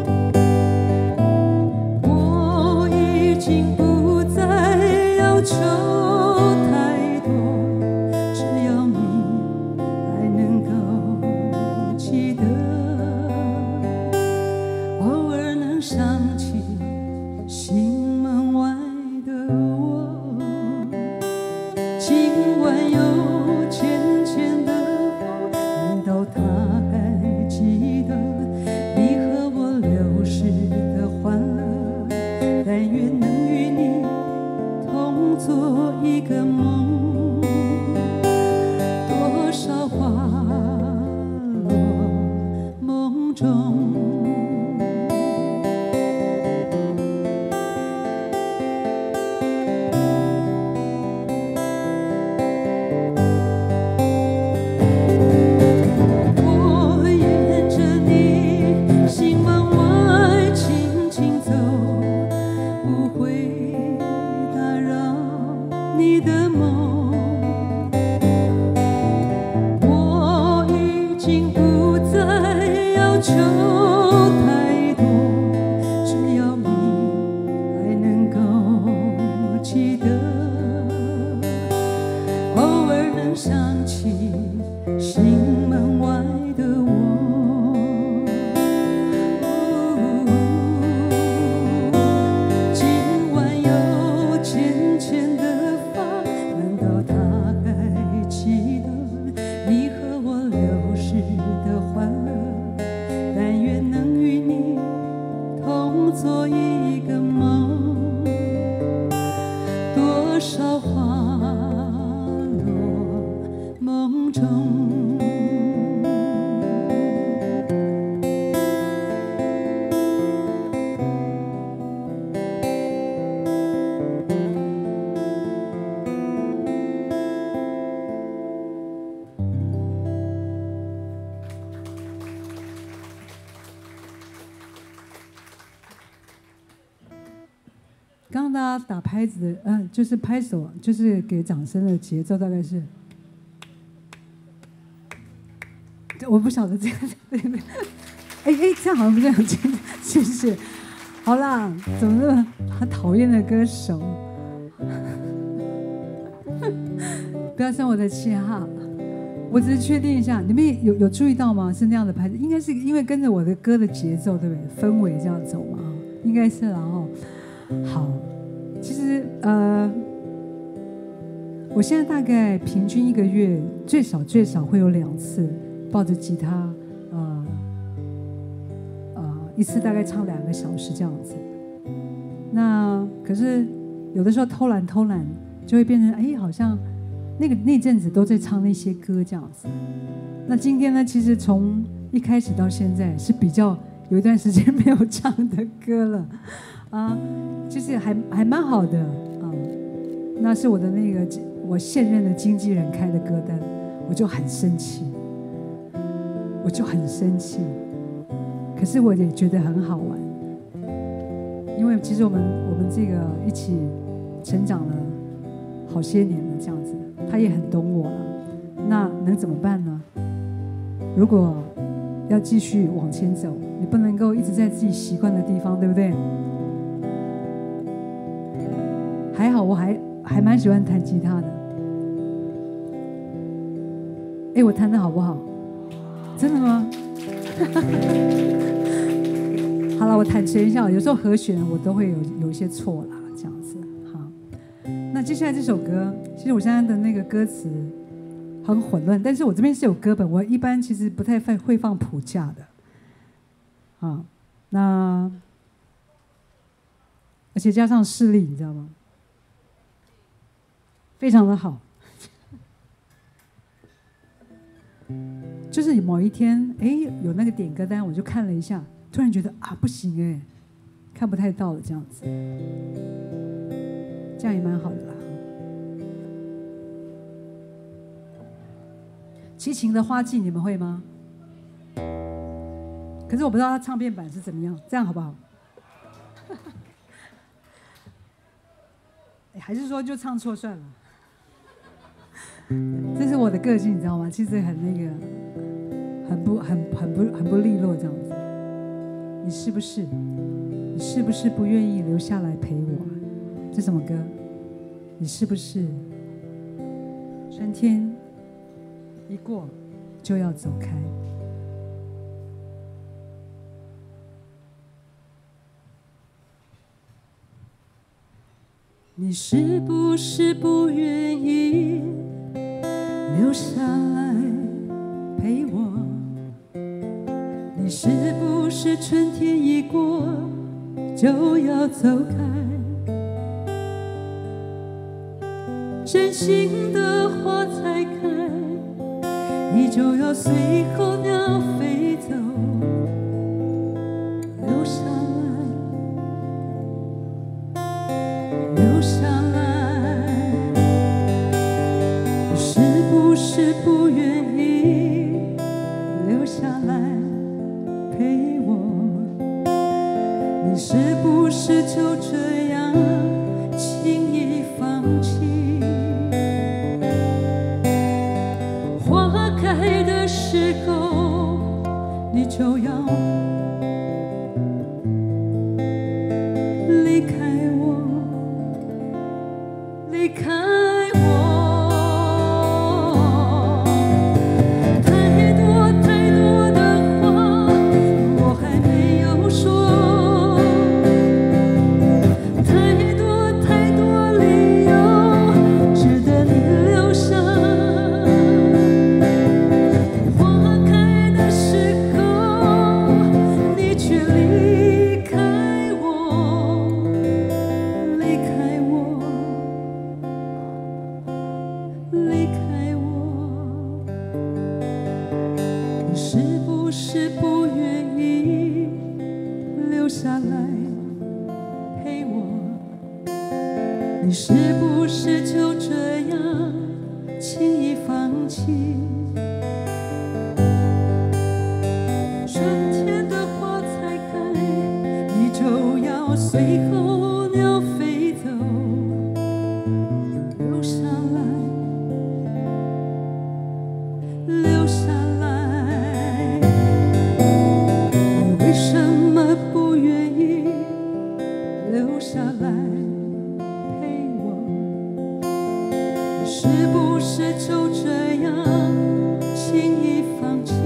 我已经不再要求太多，只要你还能够记得。偶尔能想起心门外的我，今晚有浅浅的风，难道他还记得你和我流逝的欢乐？但愿能与你同做一个梦，多少花落梦中。求太多，只要你还能够记得，偶尔能想起心门外的我。今晚有浅浅的发，难道他还记得你和我流逝的欢乐？ 多少花落梦中。 刚刚大家打拍子的，嗯、呃，就是拍手，就是给掌声的节奏，大概是，我不晓得这样，对对，哎哎，这样好像不是很清楚，谢谢。好啦，怎么那么他讨厌的歌手？不要生我的气哈！我只是确定一下，你们有有注意到吗？是那样的拍子，应该是因为跟着我的歌的节奏，对不对？氛围这样走嘛，应该是啦哦。好，其实呃，我现在大概平均一个月最少最少会有两次抱着吉他，呃呃，一次大概唱两个小时这样子。那可是有的时候偷懒偷懒，就会变成哎，好像那个那阵子都在唱那些歌这样子。那今天呢，其实从一开始到现在是比较有一段时间没有唱的歌了。啊，其实还还蛮好的啊，那是我的那个我现任的经纪人开的歌单，我就很生气，我就很生气，可是我也觉得很好玩，因为其实我们我们这个一起成长了好些年了，这样子，他也很懂我了，那能怎么办呢？如果要继续往前走，你不能够一直在自己习惯的地方，对不对？还好，我还还蛮喜欢弹吉他的。哎，我弹的好不好？真的吗？好了，我坦诚一下，有时候和弦我都会有有一些错啦，这样子。好，那接下来这首歌，其实我现在的那个歌词很混乱，但是我这边是有歌本，我一般其实不太会放谱架的。啊，那而且加上示例，你知道吗？非常的好，就是某一天，哎，有那个点歌单，我就看了一下，突然觉得啊，不行哎，看不太到了，这样子，这样也蛮好的啦。齐秦的《花季》你们会吗？可是我不知道他唱片版是怎么样，这样好不好？还是说就唱错算了？这是我的个性，你知道吗？其实很那个，很不、很、很不、很不利落这样子。你是不是？你是不是不愿意留下来陪我？这什么歌？你是不是？春天一过就要走开。 你是不是不愿意留下来陪我？你是不是春天一过就要走开？真心的花才开，你就要随候鸟飞走，留下留下来，是不是不愿意留下来陪我？你是不是就这样轻易放弃？花开的时候，你就要离开我。 你是不是就这样轻易放弃？春天的花才开，你就要随候鸟飞走，留下来，留下来。你为什么不愿意留下来？是不是就这样轻易放弃？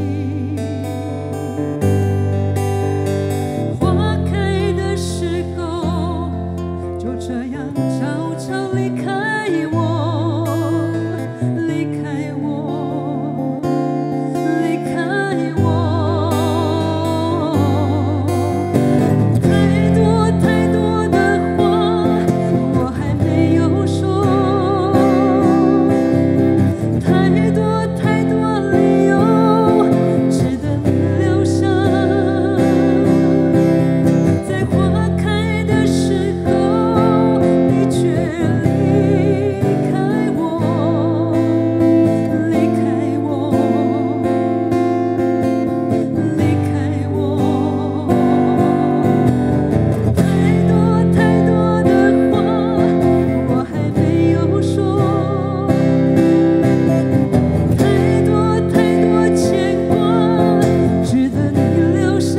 花开的时候，就这样悄悄离开我，离开我，离开我。太多太多的话，我还没有说。太多太多理由，值得你留下。在花开的时候，你却离开我，离开我，离开我。太多太多的话，我还没有说。太多太多牵挂，值得你留下。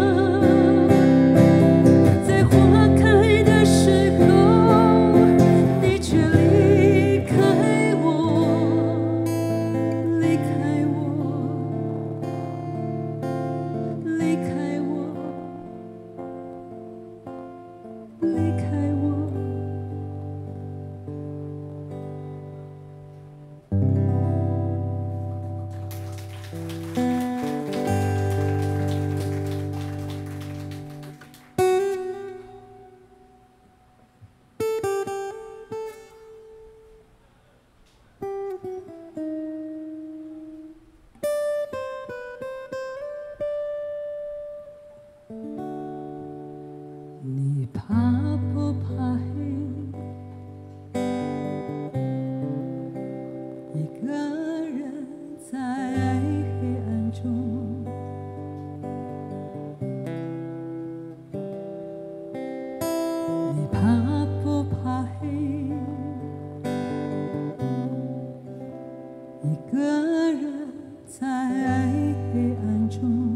在花开的时候，你却离开我，离开我，离开我，离开我。你怕不怕黑？一个人在黑暗中，你怕不怕黑？一个人在黑暗中。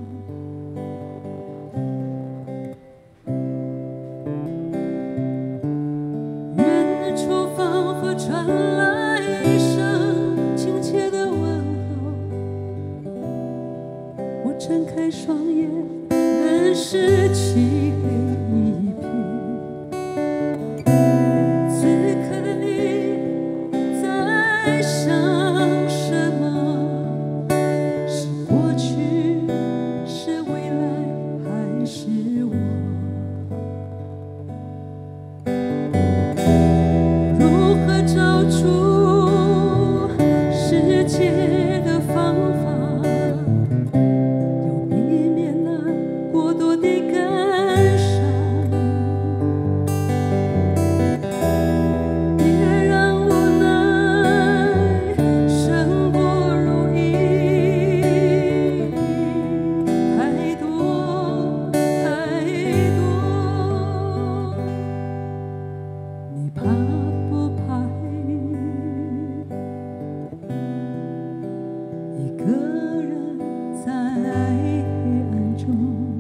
远处仿佛传来一声亲切的问候，我睁开双眼，仍是漆黑一片。此刻的你在想什么？是过去，是未来，还是我？如何找出世界的方法，又避免那过多的感伤？别让无奈胜过如意，太多太多。你怕不怕黑？一个人在黑暗中。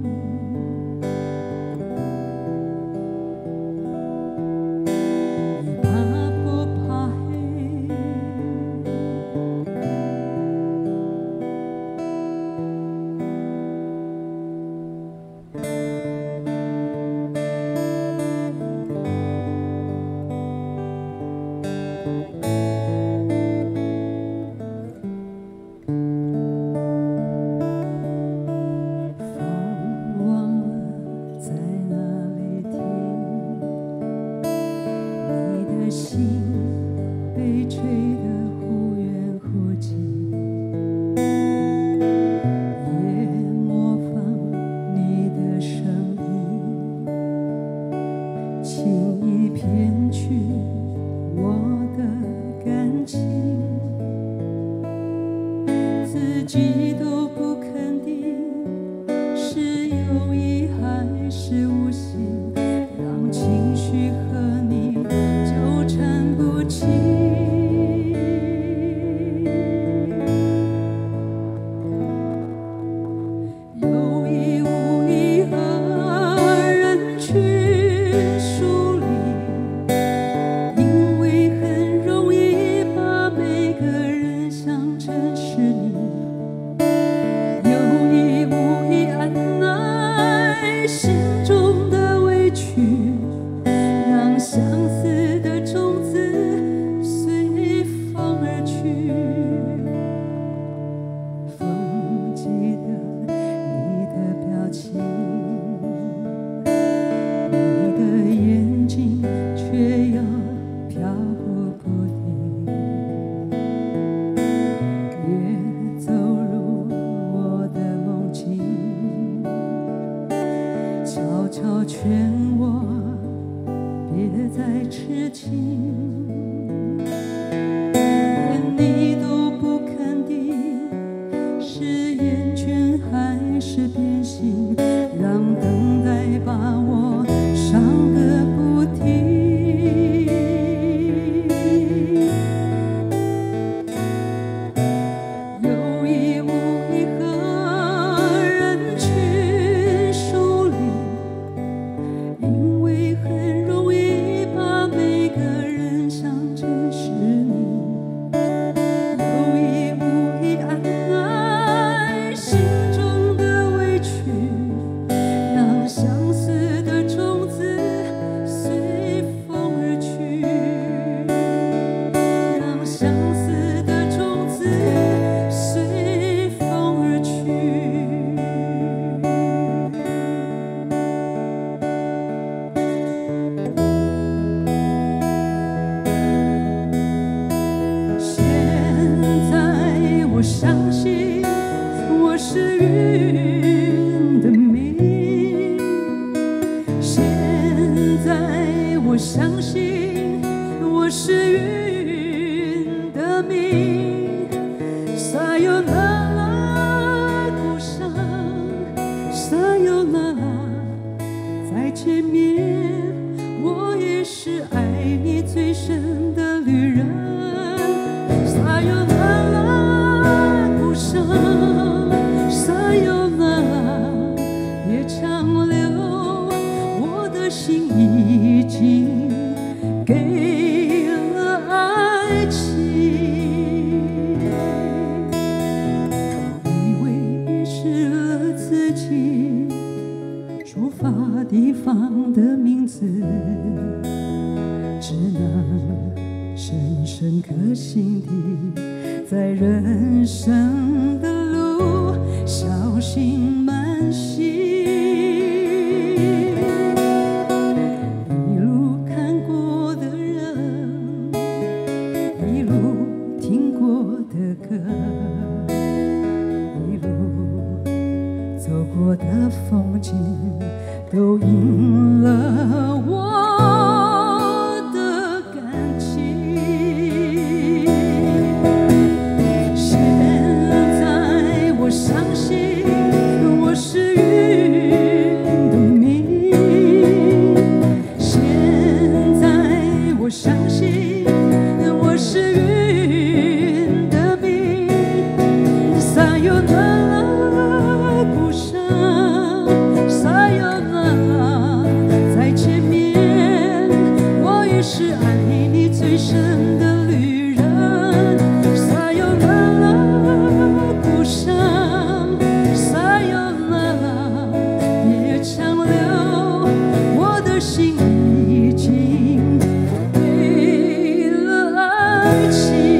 你怕不怕黑？风忘了在哪里停，你的心被吹得忽远忽近，也模仿你的声音，轻易骗去别再痴情，连你都不肯定，是厌倦还是变心，让等待把我伤个不停。有意无意和人群疏离，因为很容易把每个人想成是你。有意无意按捺心中的委屈，让相思的种子随风而去，让相思的种子随风而去。现在我相信我是云的命，现在我相信我是云的命。撒由那拉，故乡，撒由那拉，再见面，我也是爱你最深的旅人。撒由那拉，故乡，撒由那拉，别强留，我的心已经给了爱情。以为遗失了自己出发地方的名字，只能深深刻心底，在人生的路小心慢行。一路看过的人，一路听过的歌，一路走过的风景，都赢了我的感情。现在我相信我是云的命，现在我相信我是云的命。撒由那拉，故乡，撒由那拉，再见面，我也是爱你最深的旅人。撒由那拉，故乡，撒由那拉，别强留，我的心已经给了爱情。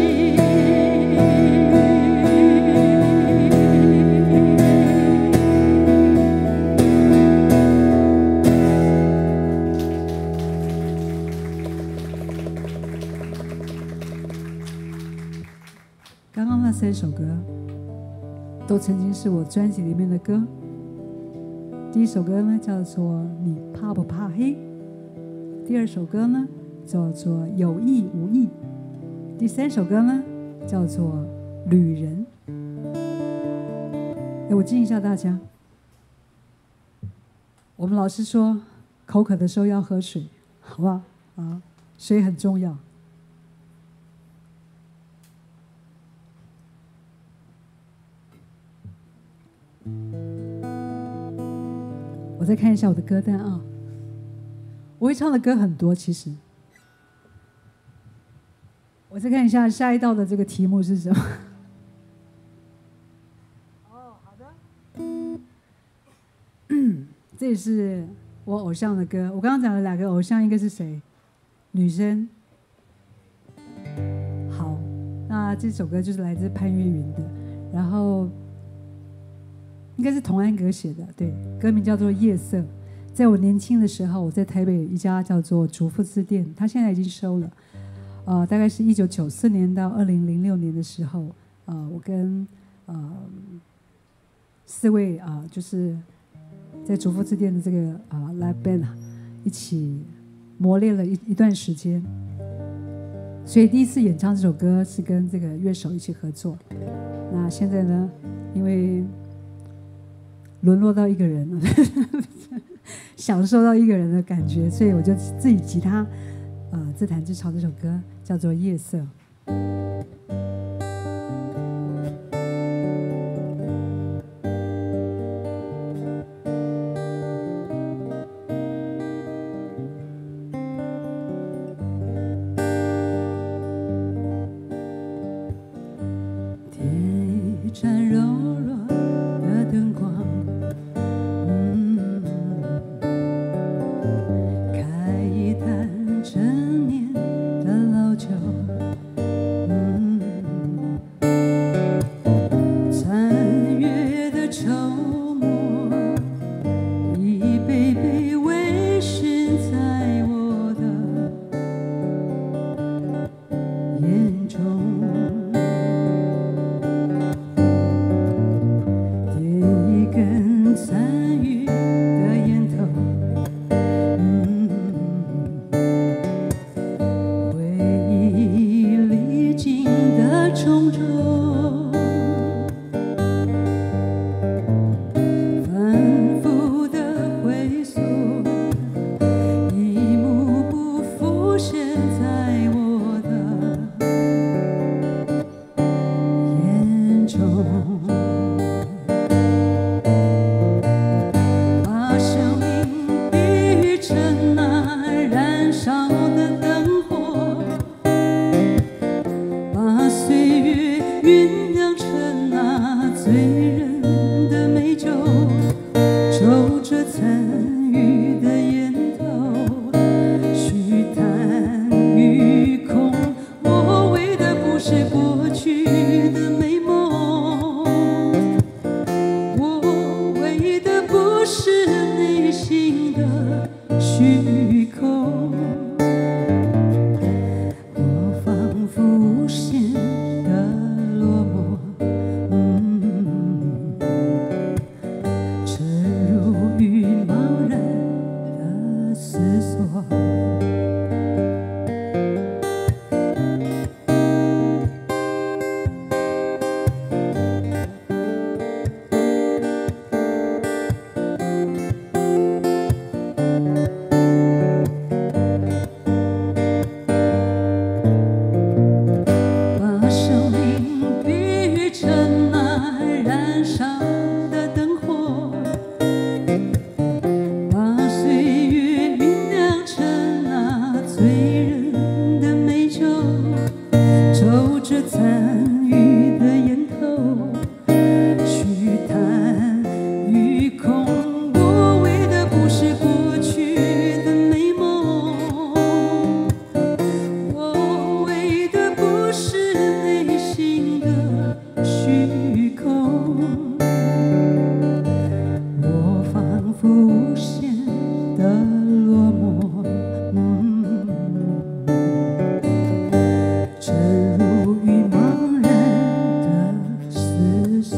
刚刚那三首歌都曾经是我专辑里面的歌。第一首歌呢叫做《你怕不怕黑》，第二首歌呢叫做《有意无意》，第三首歌呢叫做《旅人》。哎，我敬一下大家。我们老师说，口渴的时候要喝水，好不好？啊，水很重要。我再看一下我的歌单啊，我会唱的歌很多，其实。我再看一下下一道的这个题目是什么。哦，好的。这也是我偶像的歌。我刚刚讲了两个偶像，一个是谁？女生。好，那这首歌就是来自潘越云的，然后应该是童安格写的，对，歌名叫做《夜色》。在我年轻的时候，我在台北一家叫做主妇字店，它现在已经收了。呃，大概是一九九四年到二零零六年的时候，呃，我跟呃四位啊、呃，就是在主妇字店的这个啊、呃、live band 一起磨练了一一段时间，所以第一次演唱这首歌是跟这个乐手一起合作。那现在呢，因为沦落到一个人了，享受到一个人的感觉，所以我就自己吉他，呃，自弹自唱这首歌，叫做《夜色》。 盏柔弱的灯光，嗯，开一坛陈年的老酒，嗯，残月的愁墨，一杯杯微醺在我的眼中。残余的烟头，嗯，回忆历经的种种，反复的回溯，一幕幕浮现在我的眼中。酝酿成那醉人的美酒，抽着残余的烟头，虚谈虚空。我为的不是过去的美梦，我为的不是内心的虚空。我仿佛无限的残余的烟头，虚谈虚空。我为的不是过去的美梦，我为的不是内心的虚空。我仿佛无限的落寞，嗯，沉入于茫然的思索。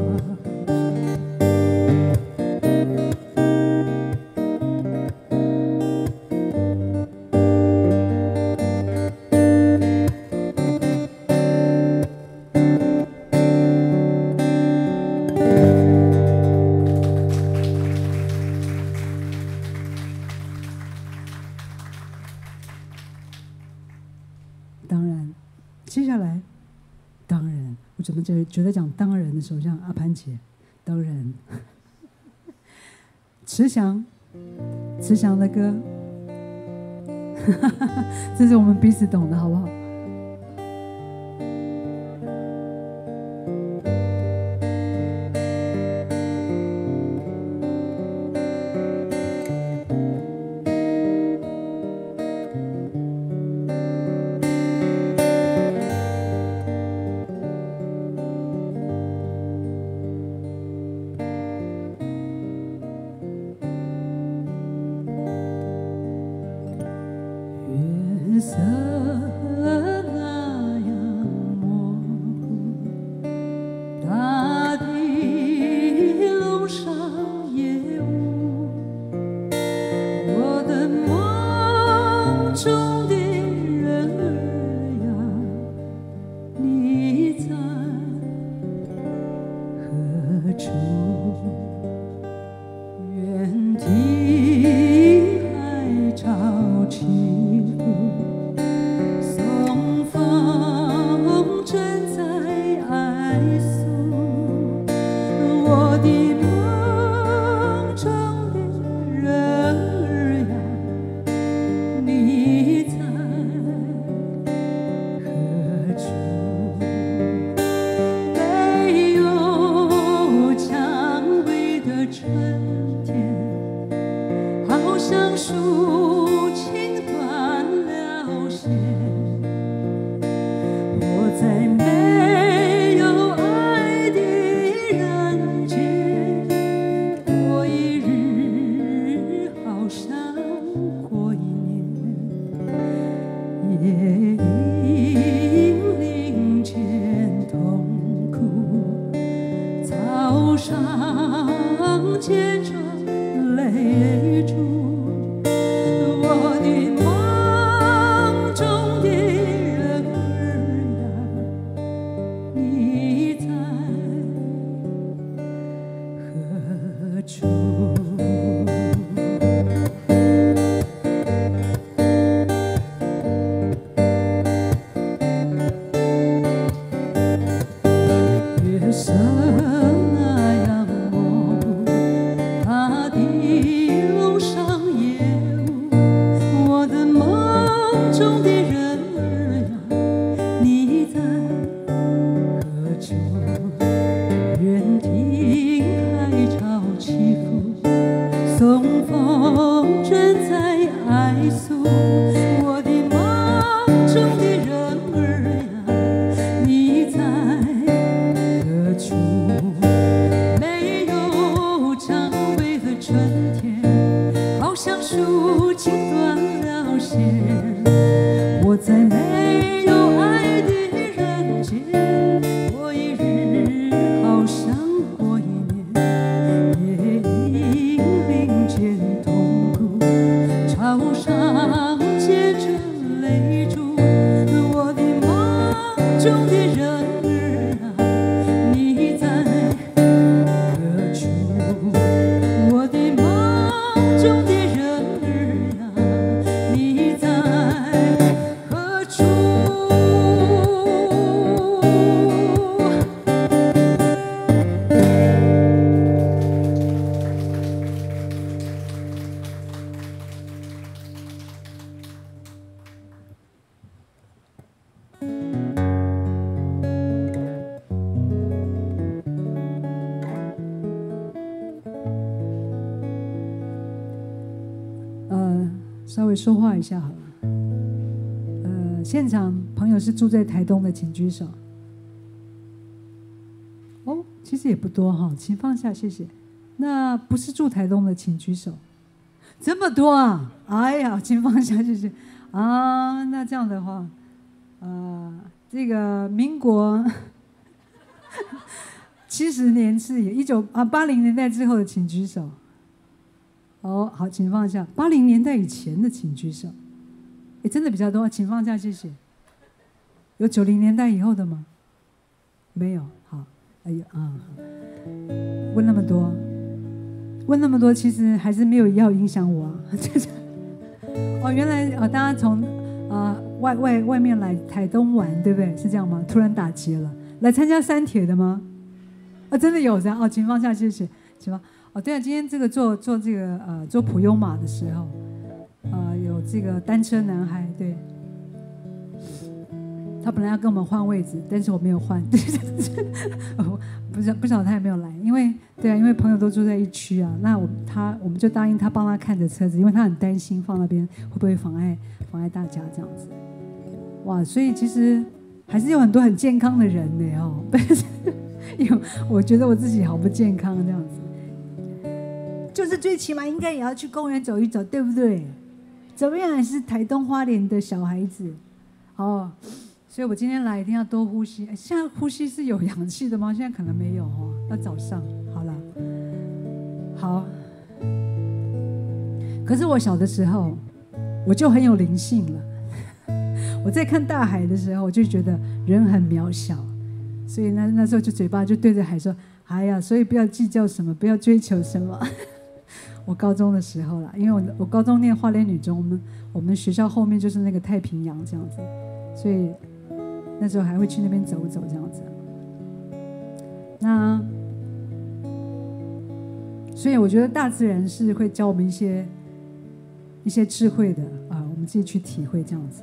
当然，接下来，当然，我怎么觉觉得讲当然的时候像阿潘姐，当然，慈祥，慈祥的歌，这是我们彼此懂的，好不好？ 月色那样模糊，大地笼上夜雾，我的梦中的人儿呀，你在何处？远听海潮起伏，送风筝在哀诉，我的梦中的人儿呀，你在何处？没有蔷薇的春天，好像抒情断了线。我在没有爱的人间，过一日好像过一年，夜莺林间痛哭，草上结着泪珠。我的梦中的人儿呀，你在何处？月色那样模糊，他的路上也无，我的梦中的人儿呀，你在何处？远听海潮起伏，送风筝在哀诉，我的梦中的人儿呀，你在何处？没有蔷薇和春天，好像抒情断了线。我在没有爱的人间，过一日好像过一年，夜莺林间痛哭，潮上结着泪珠。我的梦中的人儿啊，你在何处？我的梦中的人儿呀，你在何处？ 呃，稍微说话一下好了。呃，现场朋友是住在台东的，请举手。哦，其实也不多哈，请放下，谢谢。那不是住台东的，请举手。这么多啊！哎呀，请放下，谢谢。啊，那这样的话，呃，这个民国七十年是一九啊八零年代之后的，请举手。哦，好，请放下。八零年代以前的，请举手。哎，真的比较多，请放下，谢谢。有九零年代以后的吗？没有。好，哎呦啊，问那么多，问那么多，其实还是没有要影响我啊。哦，原来啊、呃，大家从啊、呃、外外外面来台东玩，对不对？是这样吗？突然打结了，来参加三铁的吗？啊，真的有这样哦，请放下，谢谢，请放。哦，对啊，今天这个做做这个呃做普悠玛的时候，呃有这个单车男孩，对，他本来要跟我们换位置，但是我没有换，不晓不晓得他有没有来，因为对啊，因为朋友都住在一区啊，那我他我们就答应他帮他看着车子，因为他很担心放那边会不会妨碍妨碍大家这样子，哇，所以其实还是有很多很健康的人呢哦，因为我觉得我自己好不健康这样子。就是最起码应该也要去公园走一走，对不对？怎么样也是台东花莲的小孩子，哦，所以我今天来一定要多呼吸。现在呼吸是有氧气的吗？现在可能没有哦，要早上。好了，好。可是我小的时候， 我就很有灵性了。我在看大海的时候，我就觉得人很渺小，所以那那时候就嘴巴就对着海说：“哎呀，所以不要计较什么，不要追求什么。”我高中的时候啦，因为我我高中念花莲女中，我们我们学校后面就是那个太平洋这样子，所以那时候还会去那边走走这样子。那所以我觉得大自然是会教我们一些一些智慧的啊，我们自己去体会这样子。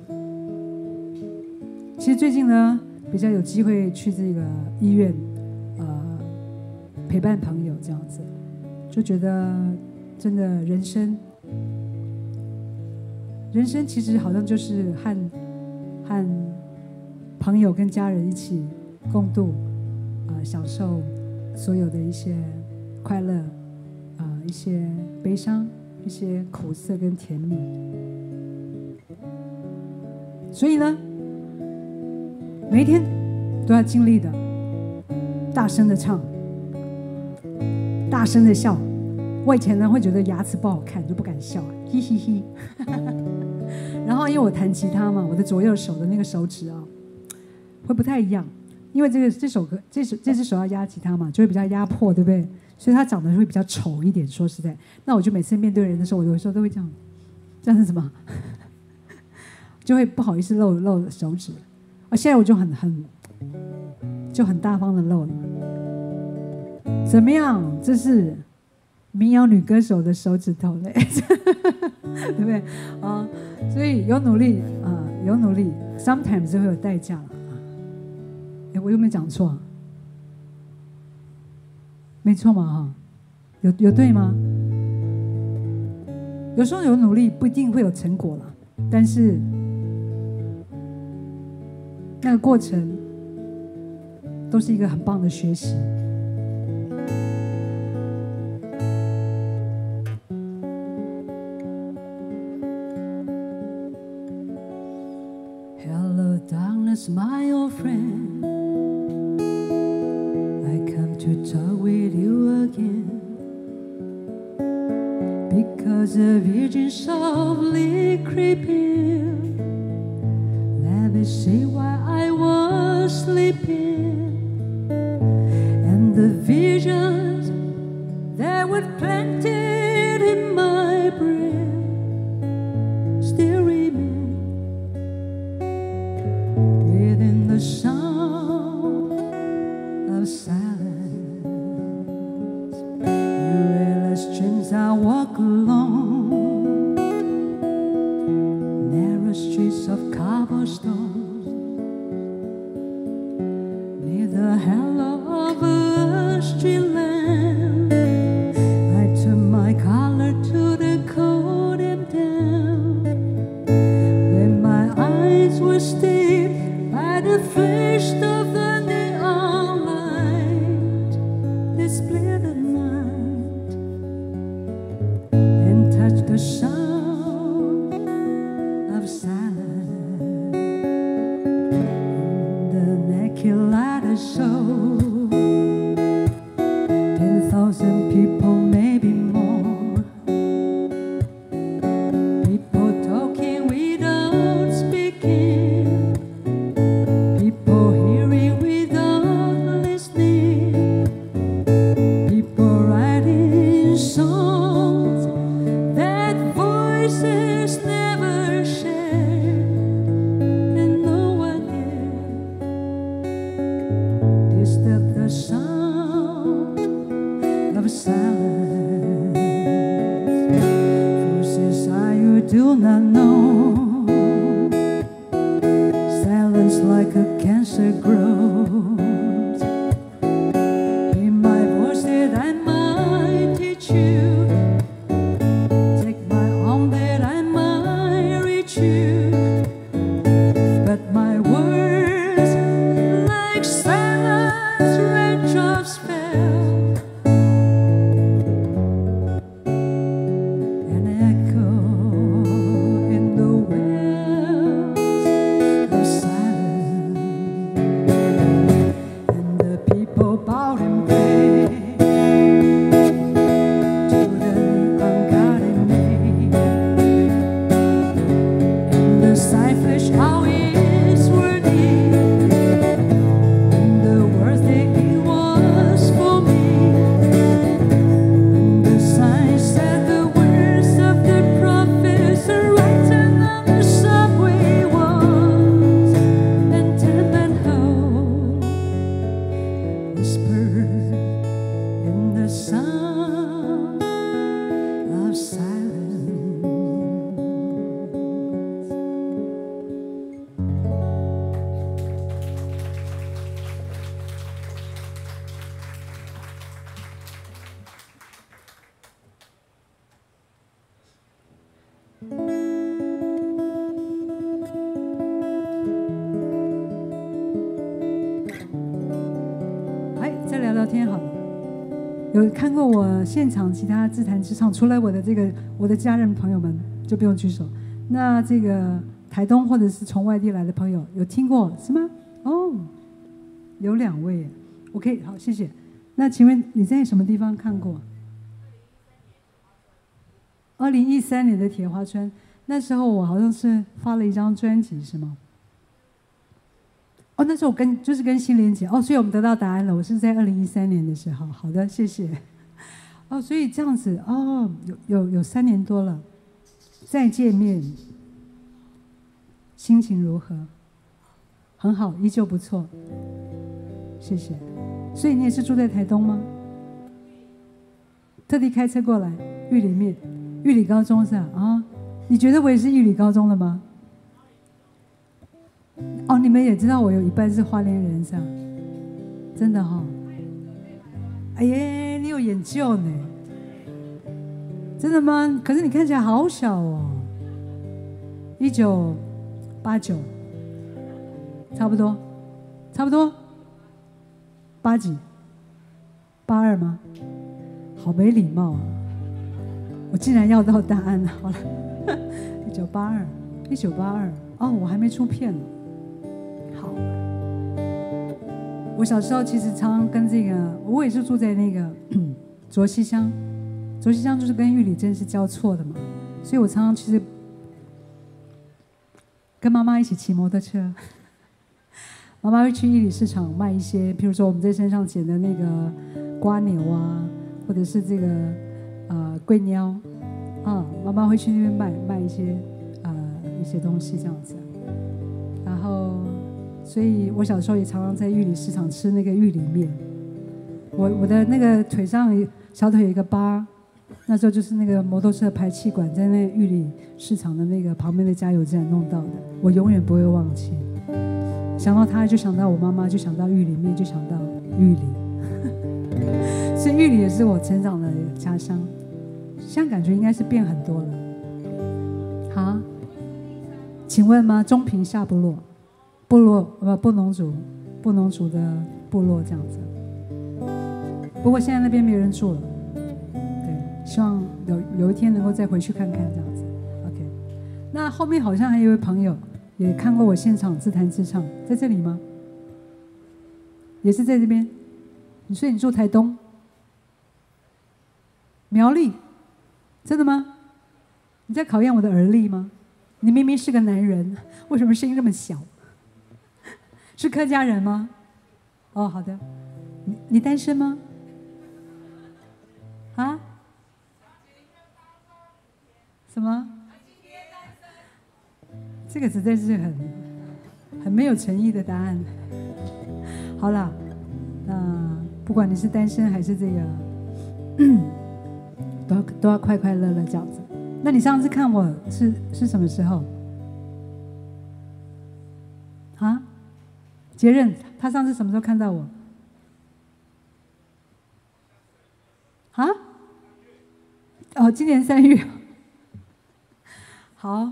其实最近呢，比较有机会去这个医院，呃，陪伴朋友这样子，就觉得真的人生，人生其实好像就是和和朋友跟家人一起共度，呃，享受所有的一些快乐，啊、呃，一些悲伤，一些苦涩跟甜蜜。所以呢，每一天都要尽力的大声的唱，大声的笑。我以前呢会觉得牙齿不好看，就不敢笑，嘿嘿嘿。然后因为我弹吉他嘛，我的左右手的那个手指啊会不太一样，因为这个这首歌这首这只手要压吉他嘛，就会比较压迫，对不对？所以它长得会比较丑一点。说实在，那我就每次面对人的时候，我有时候都会这样，这样是什么？就会不好意思露露手指。啊，现在我就很很就很大方的露了。怎么样？这是民谣女歌手的手指头嘞，对不对啊？所以有努力啊，有努力 ，sometimes 就会有代价了啊。哎，我有没有讲错啊？没错嘛哈，有有对吗？有时候有努力不一定会有成果了，但是那个过程都是一个很棒的学习。Hello, darkness, my old friend. I come to talk with you again. Because a virgin softly creeping, let me see why I was sleeping, and the visions that were planted in my brain still remain within the sound of silence. You airless streams I walk along, narrow streets of cobblestone, near the halo of a street lamp. I turn my collar to the cold and damp, when my eyes were stained by the flash of the neon light that split the night and touched the sound of silence. In the naked light I saw ten thousand people, maybe more, people talking without speaking, people hearing without listening, people writing songs that voices never shared, and no one did disturb the sound of silence. Forces I you do not know, silence like a cancer grows. In my voice that I might teach you, take my arm that I might reach you, but my words like silence raindrops fell and echo in the wells of silence. 聊天好了。有看过我现场其他自弹自唱，除了我的这个我的家人朋友们就不用举手。那这个台东或者是从外地来的朋友有听过是吗？哦，有两位耶。OK， 好，谢谢。那请问你在什么地方看过？二零一三年的铁花村，那时候我好像是发了一张专辑，是吗？哦，那时候我跟就是跟新莲姐哦，所以我们得到答案了。我是在二零一三年的时候，好的，谢谢。哦，所以这样子哦，有有有三年多了，再见面，心情如何？很好，依旧不错，谢谢。所以你也是住在台东吗？特地开车过来玉里面，玉里高中是吧？啊，你觉得我也是玉里高中的吗？哦，你们也知道我有一半是花莲人是吧？真的哈、哦。哎呀，你有研究呢？真的吗？可是你看起来好小哦。一九八九，差不多，差不多。八几？八二吗？好没礼貌啊！我竟然要到答案了。好了，一九八二，一九八二。哦，我还没出片呢。好，我小时候其实常常跟这个，我也是住在那个卓溪乡，卓溪乡就是跟玉里镇是交错的嘛，所以我常常其实跟妈妈一起骑摩托车。妈妈会去玉里市场卖一些，譬如说我们在身上捡的那个瓜牛啊，或者是这个呃桂鸟啊，妈妈会去那边卖卖一些呃一些东西这样子。然后，所以我小时候也常常在玉里市场吃那个玉里面。我我的那个腿上小腿有一个疤，那时候就是那个摩托车排气管在那玉里市场的那个旁边的加油站弄到的，我永远不会忘记。想到他就想到我妈妈，就想到玉里面，就想到玉里。所以玉里也是我成长的家乡，现在感觉应该是变很多了。好，请问吗？中平下部落，部落呃布农族，布农族的部落这样子。不过现在那边没有人住了，对，希望有有一天能够再回去看看这样子。OK， 那后面好像还有一位朋友。也看过我现场自弹自唱，在这里吗？也是在这边。所以你住台东、苗栗，真的吗？你在考验我的耳力吗？你明明是个男人，为什么声音这么小？是客家人吗？哦，好的。你你单身吗？啊？什么？这个实在是很很没有诚意的答案。好啦，那不管你是单身还是这个，都要都要快快乐乐这样子。那你上次看我是是什么时候？啊？杰任，他上次什么时候看到我？啊？哦，今年三月。好。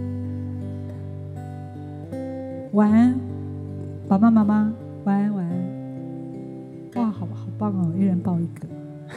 晚安，爸爸妈妈，晚安晚安。哇，好好棒哦，一人抱一个。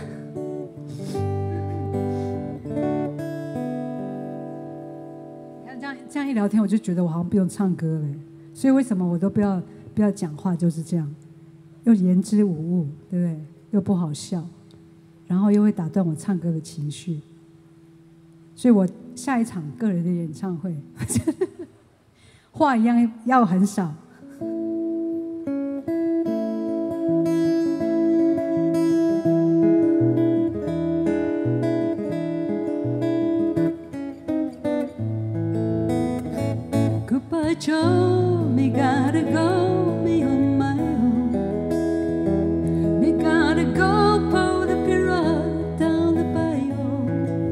你看这样这样一聊天，我就觉得我好像不用唱歌了。所以为什么我都不要不要讲话，就是这样，又言之无物，对不对？又不好笑，然后又会打断我唱歌的情绪。所以我下一场个人的演唱会。话一样要很少。Goodbye, Joe. Me gotta go. Me on my own. Me gotta go. Pull the pirogue down the bayou.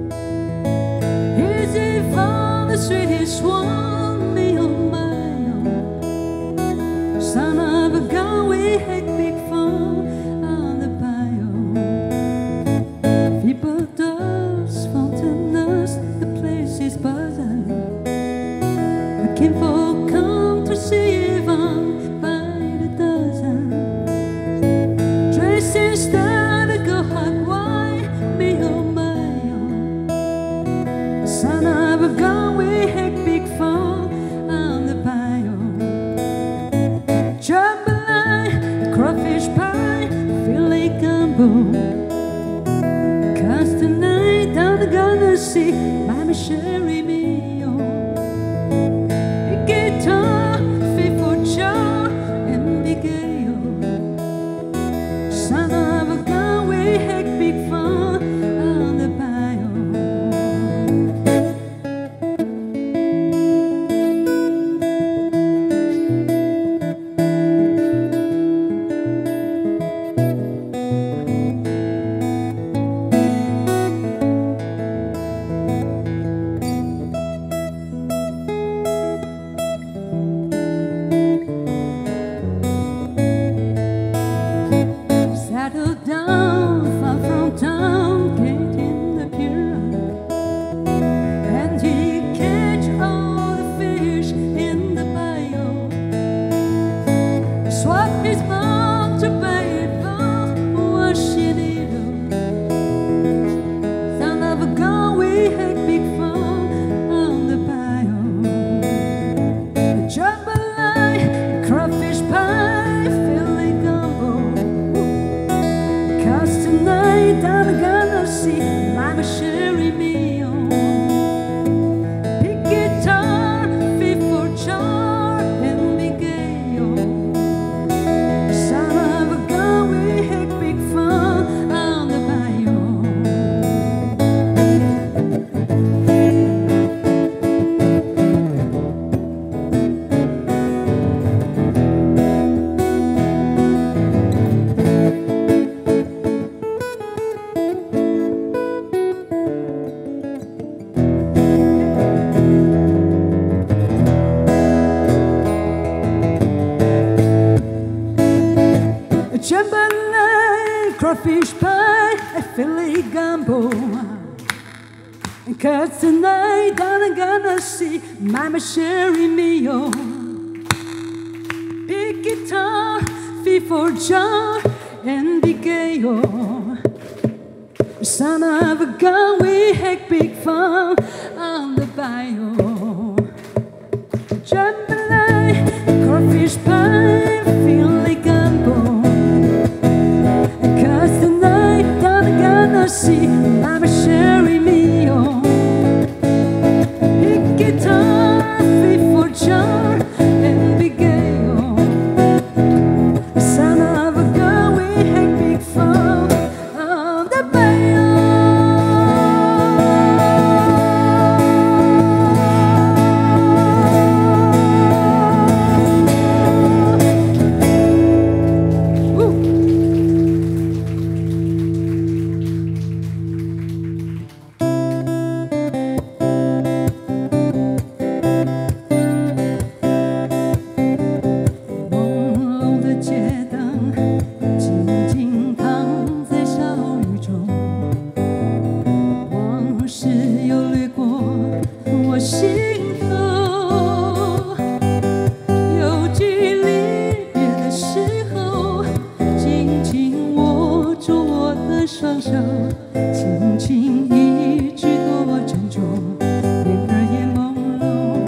Easy from the sweetest one. Son of a gun, we had big fun on the bayou. People dust, fountain dust, the place is buzzing. The kinfolk come to see Yvonne by the dozen. Dressed in jambalaya, crawfish pie, a Philly gumbo. Cause tonight I'm gonna see Mama Sherry Mio. Big guitar, fee for jar, and big gale. Son of a gun, we had big fun on the bayou. Jambalaya, crawfish pie, Philly gumbo. Cause tonight I'm gonna see Mama Sherry Mio. Big guitar, fee for jar, and big gale. Son of a gun, we had big fun on the bayou.双手轻轻一句多珍重，眼儿也朦胧，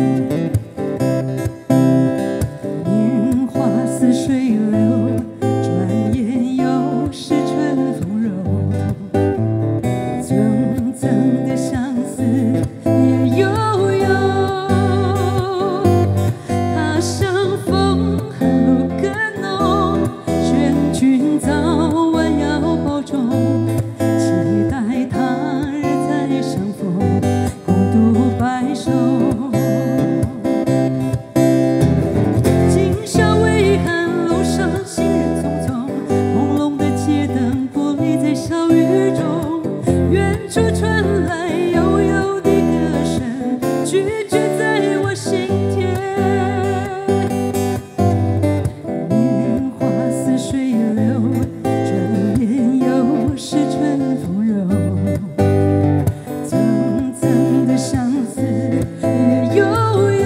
年华似水流，转眼又是春风柔，层层的相思也悠悠，他乡风寒露更浓，劝君早晚要保重，期待他日再相逢，共度白首。今宵微寒，路上行人匆匆，朦胧的街灯玻璃在小雨中，远处传来悠悠的歌声，句句在我心田。年华似水流，转眼又是春风柔，层层的相思也悠悠，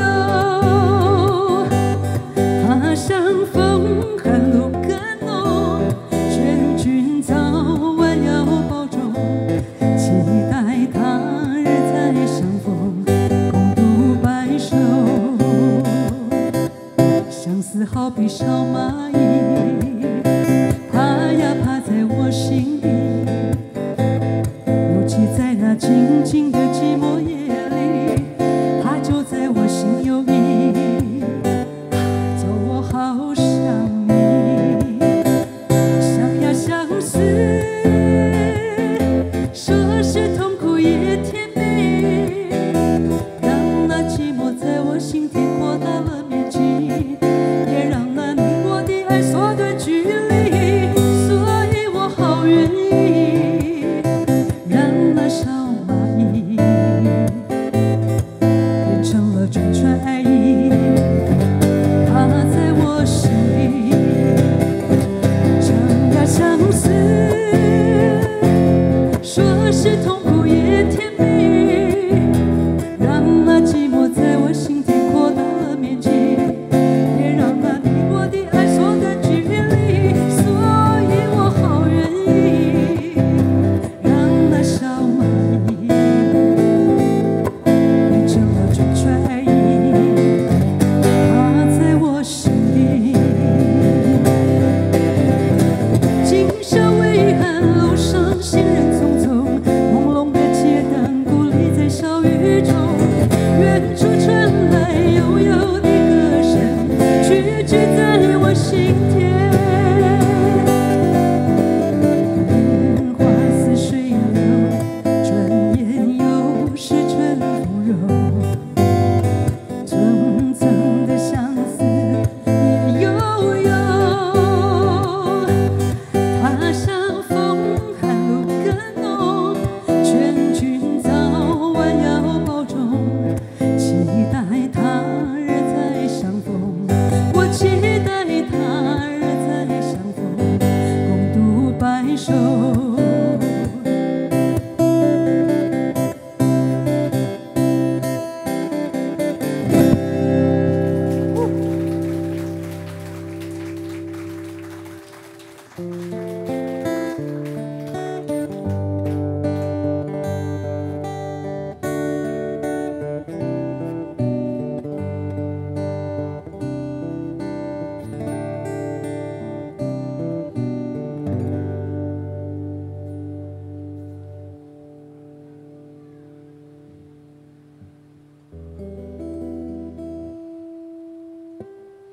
他乡风寒露更浓，劝君早晚要保重，期待他日再相逢，共度白首。相思好比小蚂蚁，爬呀爬在我心底，尤其在那静静的寂寞夜里，它就在我心有意，叫我好想你，想呀相思，说是痛苦也甜蜜，让那寂寞在我心田扩大了面积，也让那你我的爱所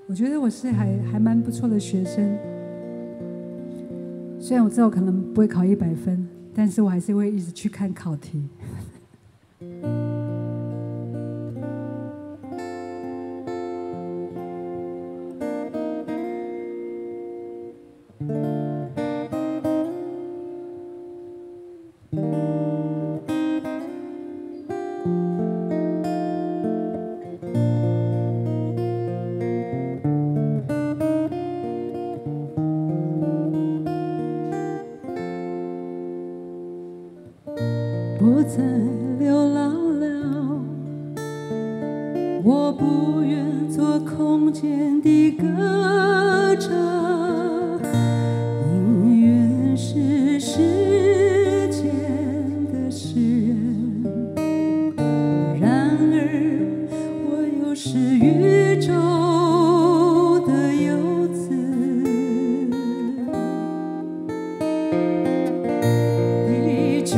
我觉得我是还还蛮不错的学生，虽然我知道我可能不会考一百分，但是我还是会一直去看考题。 不再流浪了，我不愿做空间的歌者，宁愿是世间的诗人。然而，我又是宇宙的游子。地球。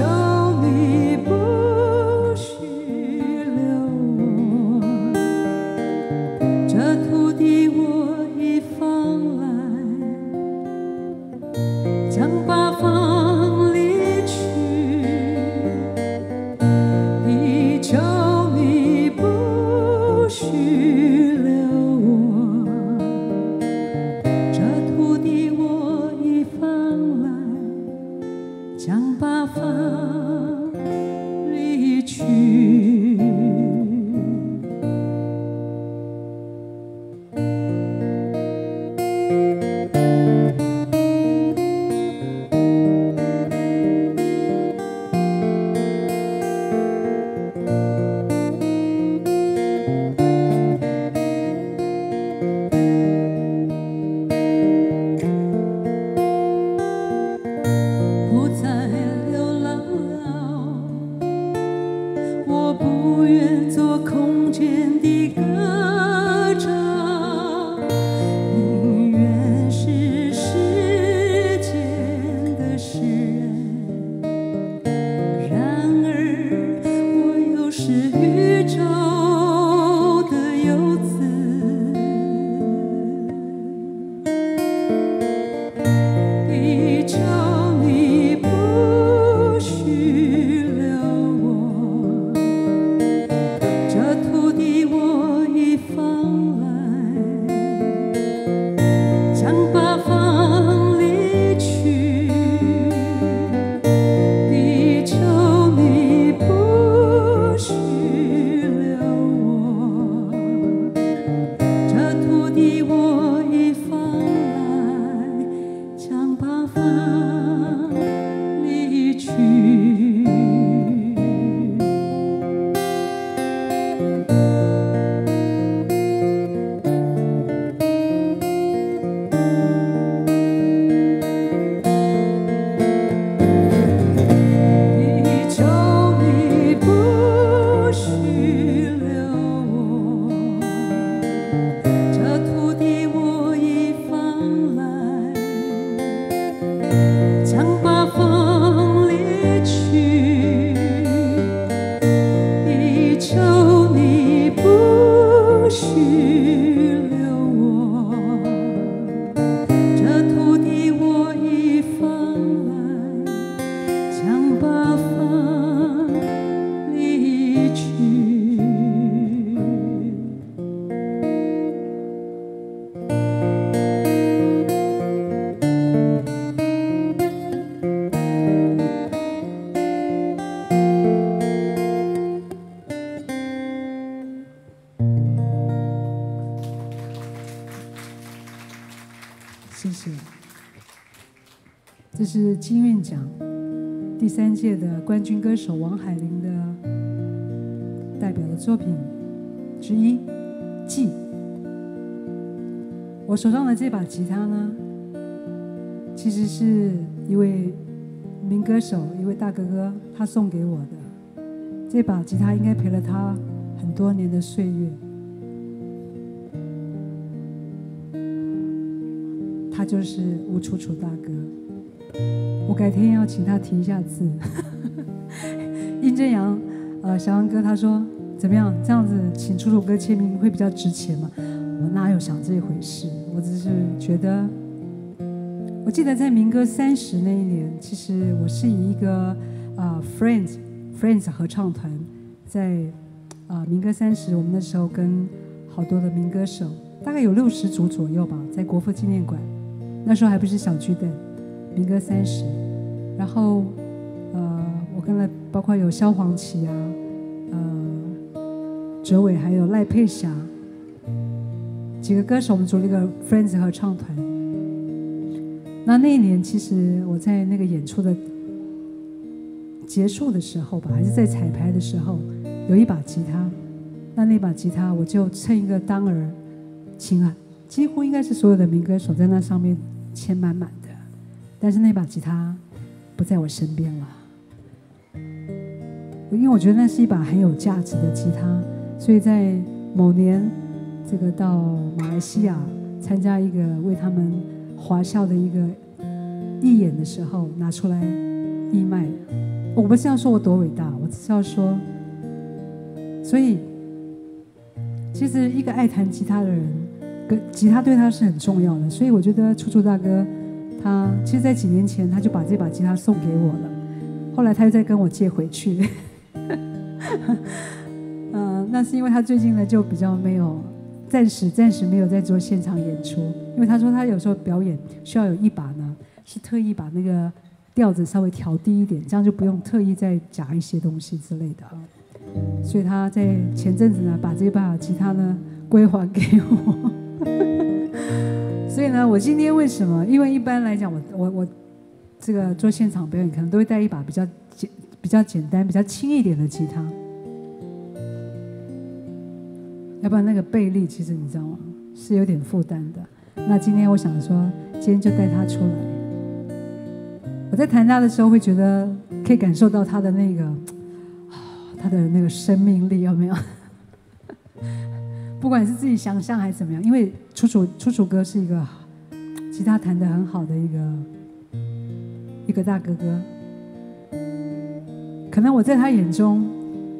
谢谢。这是金韵奖第三届的冠军歌手王海玲的代表的作品之一《记》。我手上的这把吉他呢，其实是一位民歌手，一位大哥哥他送给我的。这把吉他应该陪了他很多年的岁月。他就是吴楚楚大哥，我改天要请他提一下字。殷正阳，呃，小杨哥他说怎么样？这样子请楚楚哥签名会比较值钱嘛？ 我哪有想这回事？我只是觉得，我记得在民歌三十那一年，其实我是以一个啊、呃、Friends Friends 合唱团在啊、呃、民歌三十，我们那时候跟好多的民歌手，大概有六十组左右吧，在国父纪念馆，那时候还不是小巨蛋，民歌三十，然后呃我跟了包括有萧煌奇啊，呃哲伟还有赖佩霞。几个歌手，我们组了一个 Friends 合唱团。那那一年，其实我在那个演出的结束的时候吧，还是在彩排的时候，有一把吉他。那那把吉他，我就趁一个当儿，请啊，几乎应该是所有的民歌手在那上面签满满的，但是那把吉他不在我身边了，因为我觉得那是一把很有价值的吉他，所以在某年。这个到马来西亚参加一个为他们华校的一个义演的时候，拿出来义卖。我不是要说我多伟大，我只是要说，所以其实一个爱弹吉他的人，跟吉他对他是很重要的。所以我觉得楚楚大哥，他其实在几年前他就把这把吉他送给我了，后来他又再跟我借回去。呃，那是因为他最近呢就比较没有。暂时暂时没有在做现场演出，因为他说他有时候表演需要有一把呢，是特意把那个调子稍微调低一点，这样就不用特意再夹一些东西之类的啊。所以他在前阵子呢，把这把吉他呢归还给我。所以呢，我今天为什么？因为一般来讲，我我我这个做现场表演可能都会带一把比较简、比较简单、比较轻一点的吉他。要不然那个贝利其实你知道吗，是有点负担的。那今天我想说，今天就带他出来。我在弹他的时候会觉得可以感受到他的那个，他的那个生命力有没有？不管是自己想象还是怎么样，因为楚楚楚楚哥是一个吉他弹得很好的一个一个大哥哥，可能我在他眼中。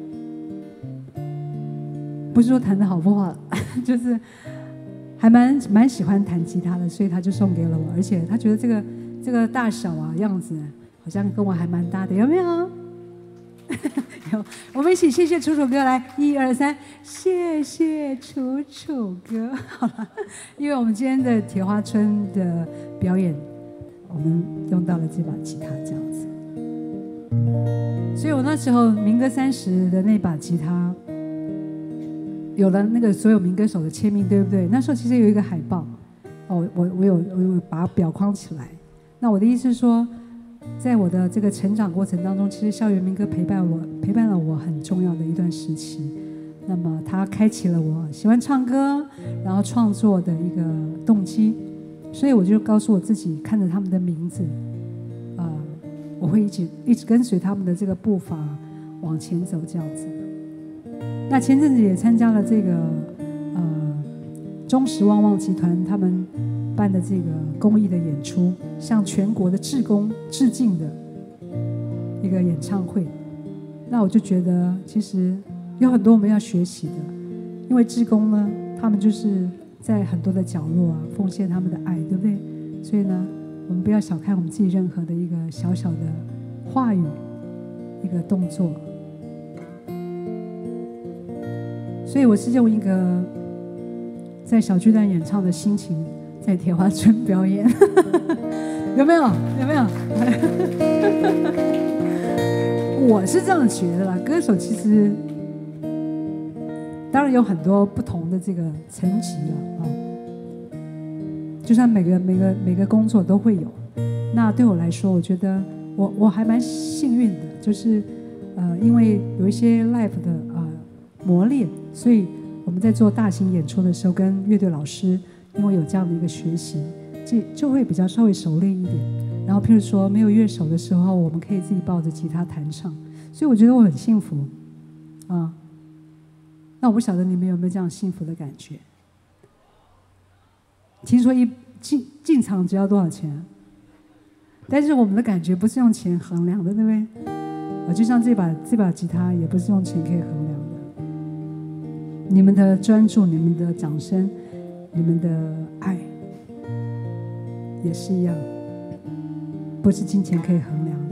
不是说弹得好不好，就是还蛮蛮喜欢弹吉他的，所以他就送给了我，而且他觉得这个这个大小啊样子，好像跟我还蛮搭的，有没有？有，我们一起谢谢楚楚哥，来，一二三，谢谢楚楚哥。好了，因为我们今天的铁花村的表演，我们用到了这把吉他这样子，所以我那时候民歌三十的那把吉他。有了那个所有民歌手的签名，对不对？那时候其实有一个海报，哦，我我有我有把它裱框起来。那我的意思是说，在我的这个成长过程当中，其实校园民歌陪伴我陪伴了我很重要的一段时期。那么它开启了我喜欢唱歌，然后创作的一个动机。所以我就告诉我自己，看着他们的名字，啊、呃，我会一直一直跟随他们的这个步伐往前走，这样子。那前阵子也参加了这个呃中时旺旺集团他们办的这个公益的演出，向全国的志工致敬的一个演唱会。那我就觉得其实有很多我们要学习的，因为志工呢，他们就是在很多的角落啊奉献他们的爱，对不对？所以呢，我们不要小看我们自己任何的一个小小的话语，一个动作。所以我是用一个在小巨蛋演唱的心情，在铁花村表演，有没有？有没有？我是这样觉得啦。歌手其实当然有很多不同的这个层级了啊，就像每个每个每个工作都会有。那对我来说，我觉得我我还蛮幸运的，就是呃，因为有一些 live 的呃磨练。所以我们在做大型演出的时候，跟乐队老师因为有这样的一个学习，就就会比较稍微熟练一点。然后譬如说没有乐手的时候，我们可以自己抱着吉他弹唱。所以我觉得我很幸福啊。那我不晓得你们有没有这样幸福的感觉？听说一进进场只要多少钱？但是我们的感觉不是用钱衡量的，对不对？啊，就像这把这把吉他也不是用钱可以衡量的。你们的专注，你们的掌声， 你们的爱也是一样，不是金钱可以衡量的。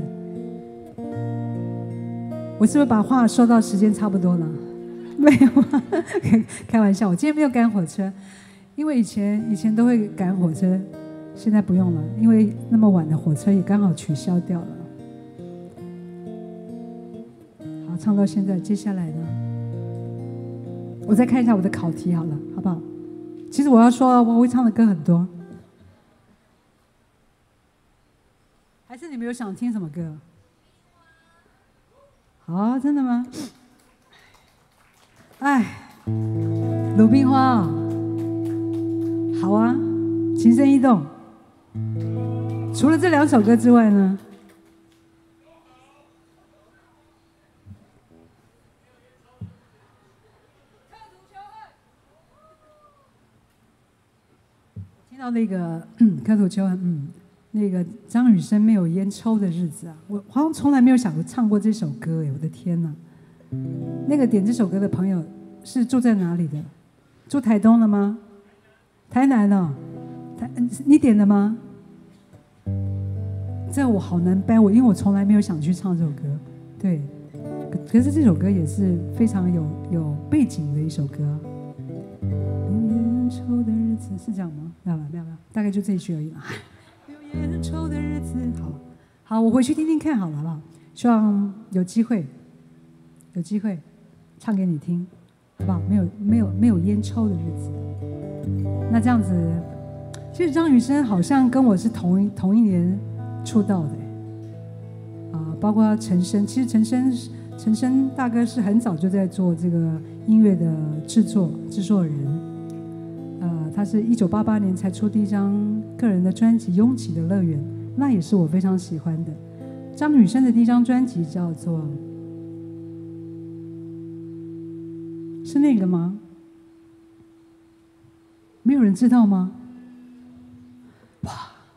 我是不是把话说到时间差不多了？没有啊，开玩笑。我今天没有赶火车，因为以前以前都会赶火车，现在不用了，因为那么晚的火车也刚好取消掉了。好，唱到现在，接下来呢，我再看一下我的考题好了，好不好？其实我要说，我会唱的歌很多，还是你们有想听什么歌？好，真的吗？哎，鲁冰花哦，好啊，情深意动。除了这两首歌之外呢，听到那个嗯，刻土秋恨，嗯，那个张雨生没有烟抽的日子啊，我好像从来没有想过唱过这首歌哎，我的天哪！那个点这首歌的朋友是住在哪里的？住台东的吗？台南哦，台你点的吗？这我好难掰我，因为我从来没有想去唱这首歌。对，可可是这首歌也是非常有有背景的一首歌。有烟抽的日子是这样吗？没有没有没有，大概就这一句而已啦。有烟抽的日子，好，好，我回去听听看好了，好不好？希望有机会。有机会唱给你听，好不好？没有没有没有烟抽的日子。那这样子，其实张雨生好像跟我是同一同一年出道的，啊，包括陈升。其实陈升陈升大哥是很早就在做这个音乐的制作制作人，呃，他是一九八八年才出第一张个人的专辑《拥挤的乐园》，那也是我非常喜欢的。张雨生的第一张专辑叫做。是那个吗？没有人知道吗？哇！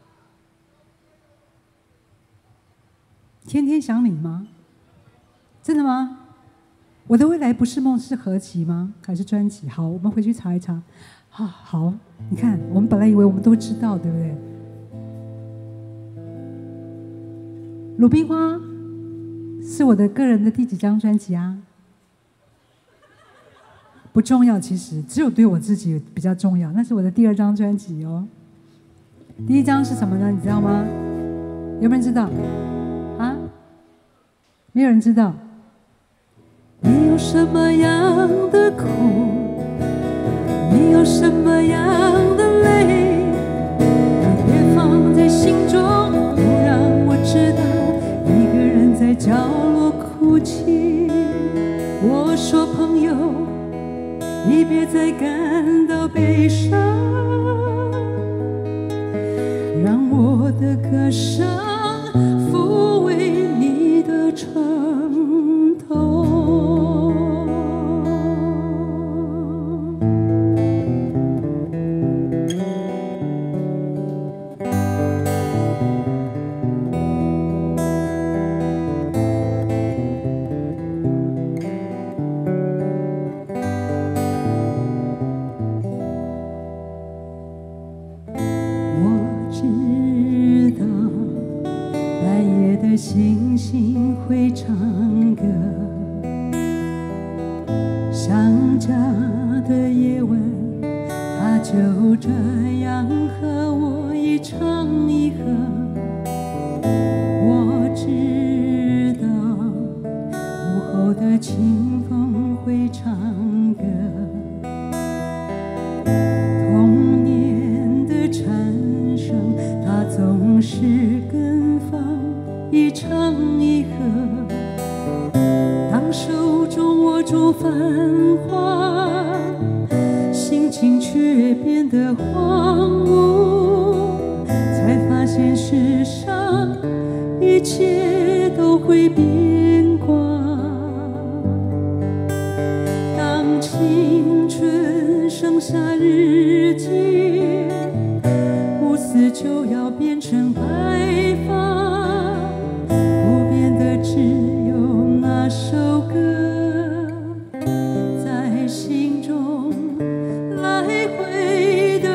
天天想你吗？真的吗？我的未来不是梦是合集吗？还是专辑？好，我们回去查一查。啊，好，你看，我们本来以为我们都知道，对不对？鲁冰花是我的个人的第几张专辑啊？不重要，其实只有对我自己比较重要。那是我的第二张专辑哦。第一张是什么呢？你知道吗？有没有人知道？啊？没有人知道。 你有什么样的苦？你有什么样的泪？你别放在心中，不让我知道。一个人在角落哭泣。我说朋友。你别再感到悲伤，让我的歌声抚慰你的疼痛。星星会唱歌，想家的夜晚，它就这样和我一唱一和。我知道午后的清风会唱歌，童年的蝉声，它总是跟风一唱一和。当手中握住繁华，心情却变得荒芜，才发现世上一切都会变卦。当青春剩下日记，乌丝就要变成白发，只有那首歌在心中来回的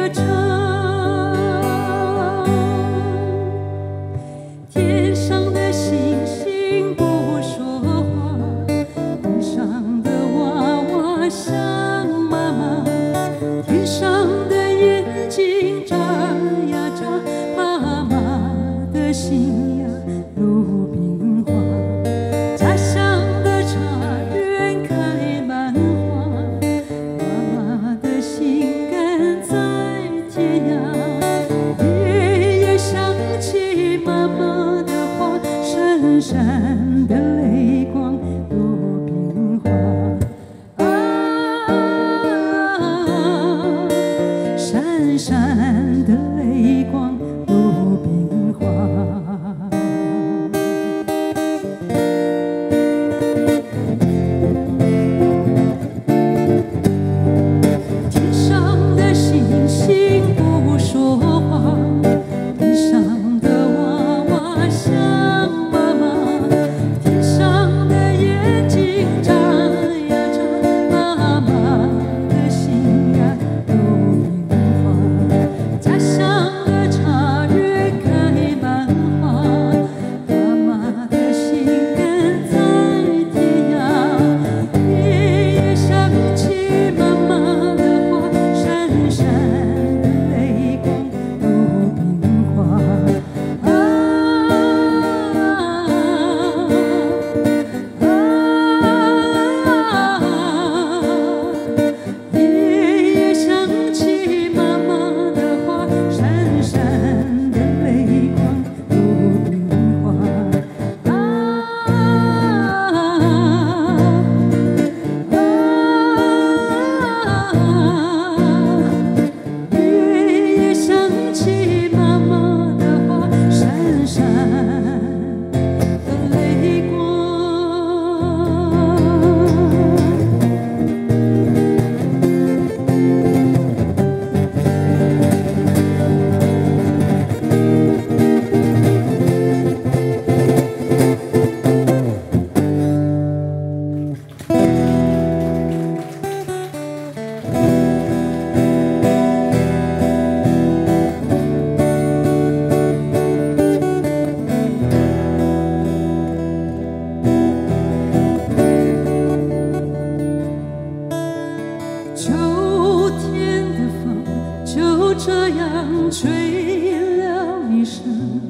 就这样吹了一声，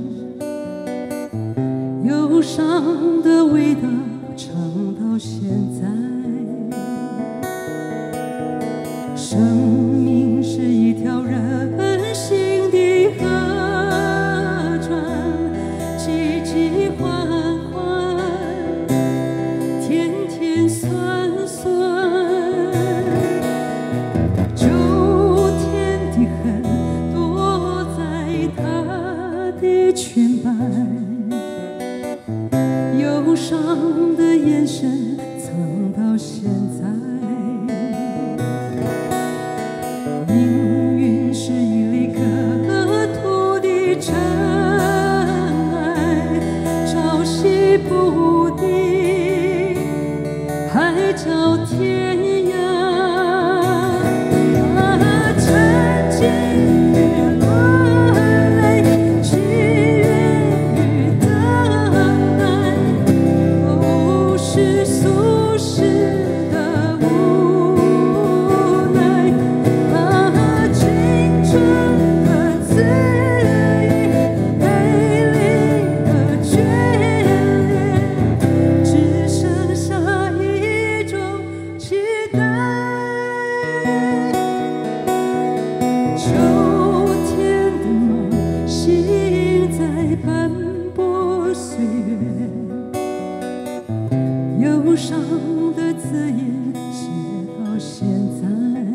忧伤的味道唱到现在。生命是一条任性的河川，急急缓缓，甜甜酸酸。秋天的恨躲在他的裙摆，忧伤的眼神藏到现在。命运是一粒可吐的尘埃，朝夕不定，海角天涯。啊，沉浸于落泪，祈愿于等待，都是俗世的无奈。啊，青春的恣意，美丽的眷恋，只剩下一种期待。秋天的梦醒在斑驳岁月，忧伤的字眼写到现在。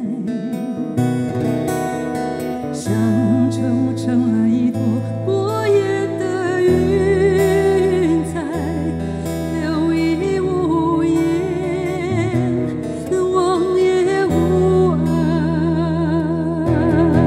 乡愁成了一朵过眼的云彩，留意无言，忘也无爱。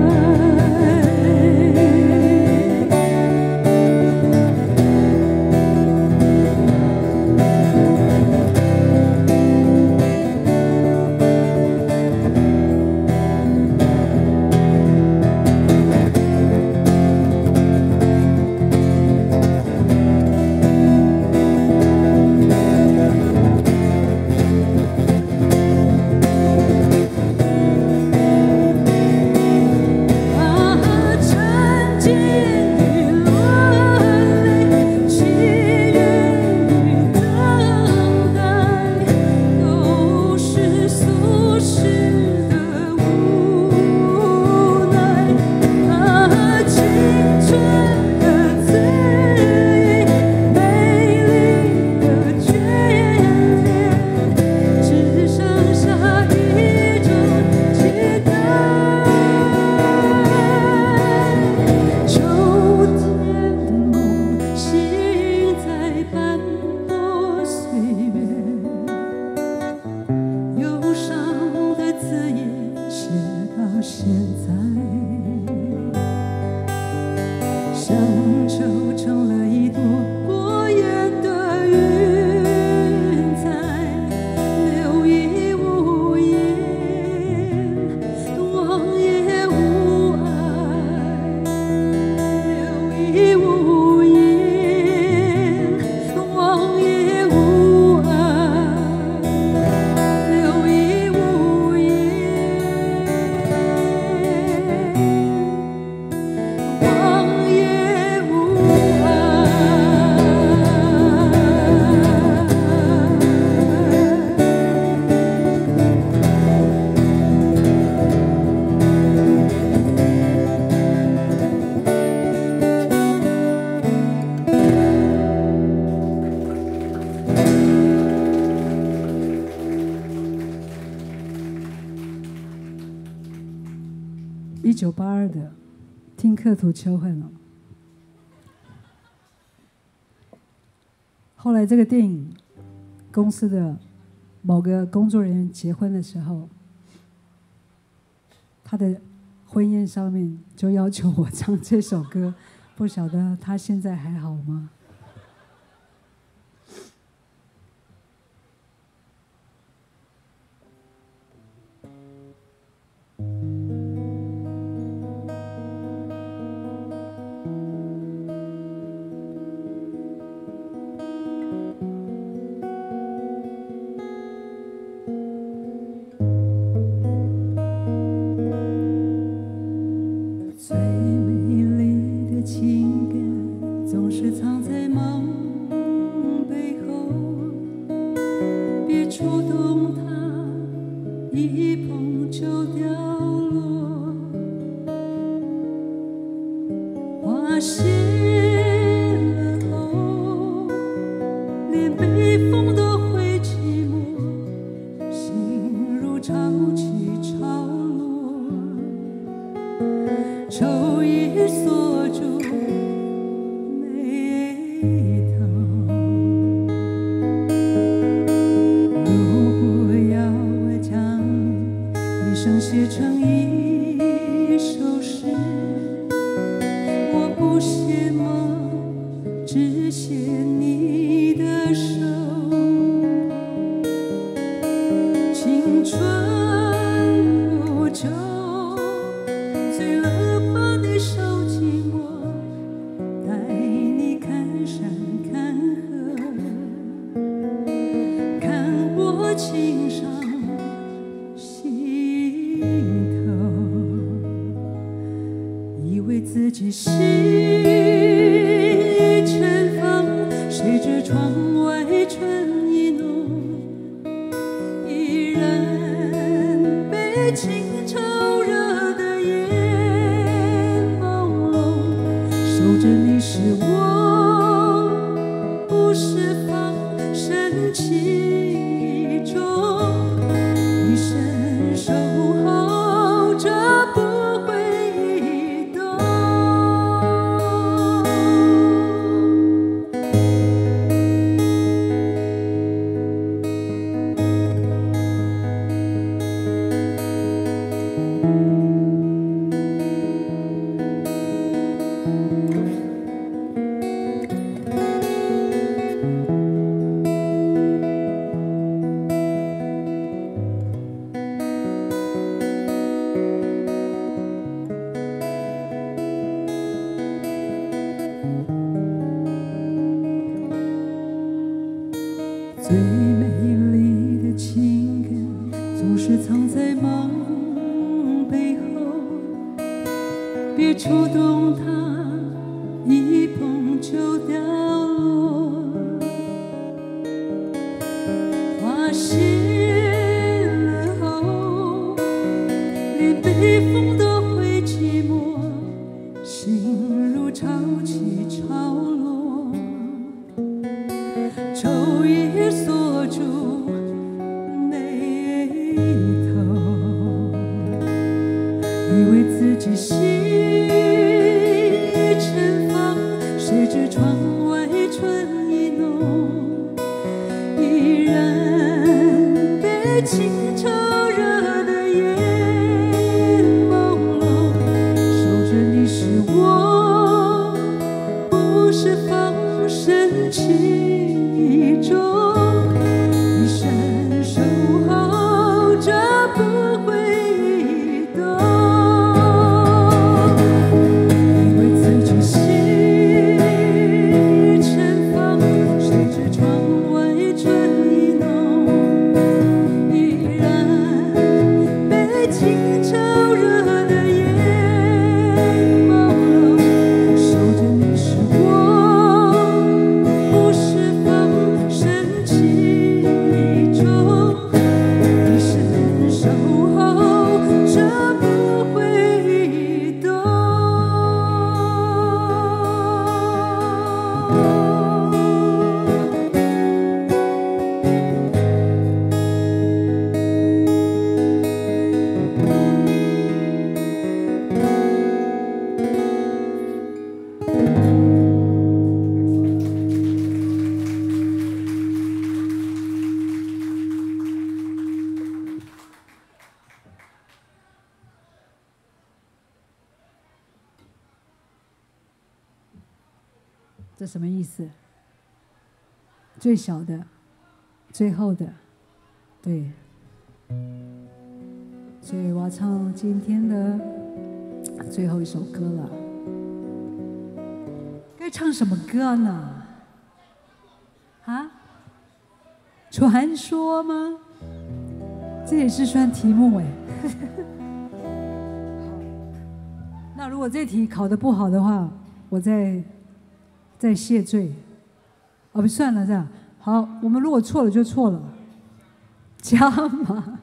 啊，沉浸于落泪，祈愿于等待，都是俗世的无奈。啊，青春的恣意，美丽的眷恋，只剩下一种期待。秋天的梦醒在斑驳岁月，忧伤的字眼写到现在。乡愁成了一朵过眼的云彩，留意无言，忘也无爱。留意无言，忘也无爱。留意无言，忘也无一九八二的《听刻图秋恨》哦。后来这个电影公司的某个工作人员结婚的时候，他的婚宴上面就要求我唱这首歌，不晓得他现在还好吗？ 谢了后，连北风都会寂寞，心如潮起潮落，愁已锁住眉头。如果要我将一生写成一首诗，我不写梦，只写你的手。青春如酒，醉了把你手寂寞，带你看山看河，看我情伤心头，以为自己心已盛放，谁知窗外春意浓，依然被情潮惹得眼朦胧。守着你是我不释放，深情意重，一生守候着不会移动。最美丽的情感总是藏在梦背后，别触动它，一碰就掉落。花谢了后，连北风都会寂寞，心如潮起潮落，愁已锁住眉头，以为自己心已盛放，谁知窗外春意浓，依然被情潮惹得眼朦胧。守着你是我不释放，深情意重，一生守候着不会移动。以为自己心已盛放，谁知窗外春意浓，依然被情潮惹得眼朦胧。守着你是我不释放，深情意重，一生守候着不会移动。 这什么意思？最小的，最后的，对。所以我要唱今天的最后一首歌了。该唱什么歌呢？啊？传说吗？这也是算题目哎。那如果这题考得不好的话，我再再谢罪。哦，不算了，这样好。我们如果错了就错了，加码。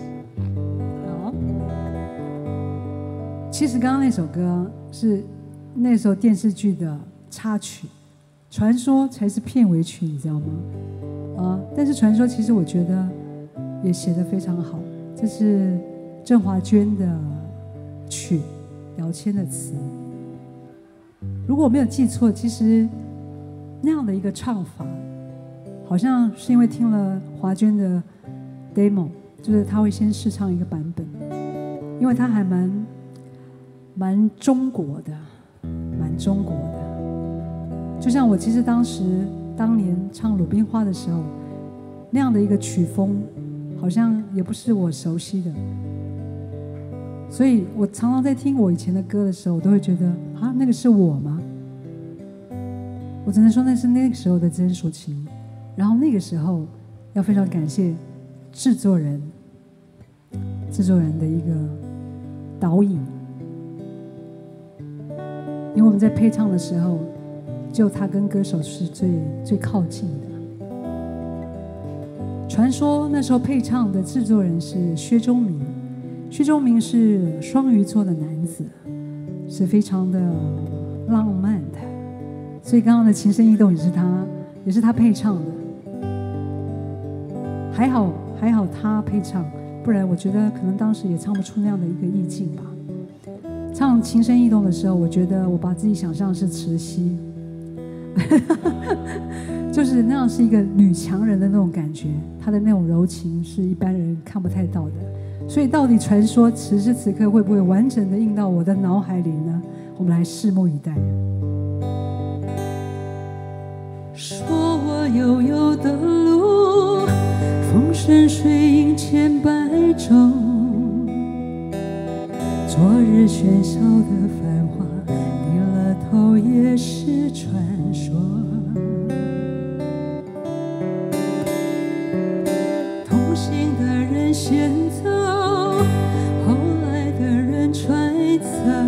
好，其实刚刚那首歌是那时候电视剧的插曲，传说才是片尾曲，你知道吗？啊，但是传说其实我觉得也写得非常好，这是郑华娟的曲，姚谦的词。如果我没有记错，其实那样的一个唱法，好像是因为听了华娟的 demo， 就是他会先试唱一个版本，因为他还蛮蛮中国的，蛮中国的。就像我其实当时当年唱《鲁冰花》的时候，那样的一个曲风，好像也不是我熟悉的。所以我常常在听我以前的歌的时候，我都会觉得啊，那个是我吗？我只能说那是那个时候的曾淑琴。然后那个时候要非常感谢制作人，制作人的一个导引，因为我们在配唱的时候，就他跟歌手是最最靠近的。传说那时候配唱的制作人是薛忠明。薛忠明是双鱼座的男子，是非常的浪漫的，所以刚刚的《情深意动》也是他，也是他配唱的。还好还好他配唱，不然我觉得可能当时也唱不出那样的一个意境吧。唱《情深意动》的时候，我觉得我把自己想象是慈禧，就是那样是一个女强人的那种感觉，她的那种柔情是一般人看不太到的。所以到底传说此时此刻会不会完整的印到我的脑海里呢？我们来拭目以待。 说我悠悠的路，风生水影千百种，昨日喧嚣的繁华，低了头也是传说。同行的人先走，后来的人揣测，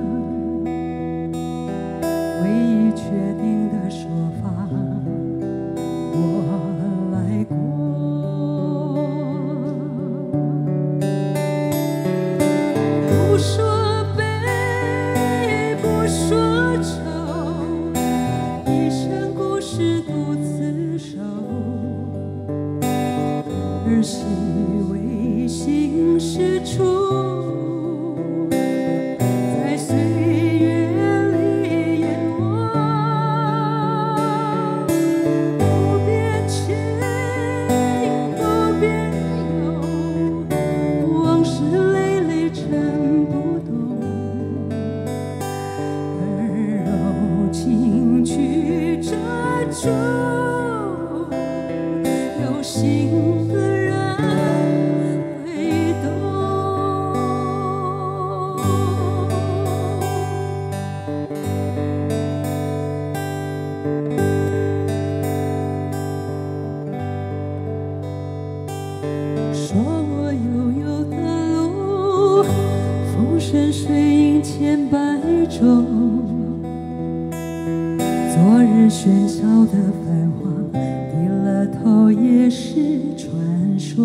唯一确定的说法，我来过。不说悲，不说愁，一生故事独自守，儿戏为心事处，在岁月里淹没。不变情，不变忧，往事累累真不动，而柔情去遮住，有心的人会懂。说我悠悠的路，风生水影千百种，昨日喧嚣的繁华，低了头也是传说。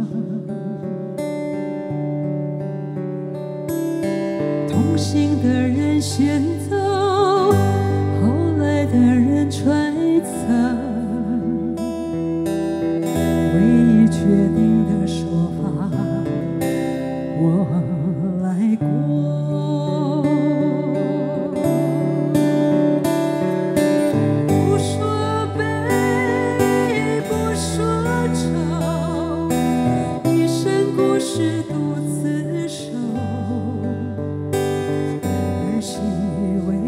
同行的人先走，后来的人揣测，唯一确定的说法，我来过。不说悲，不说愁，一生故事独自守，儿戏为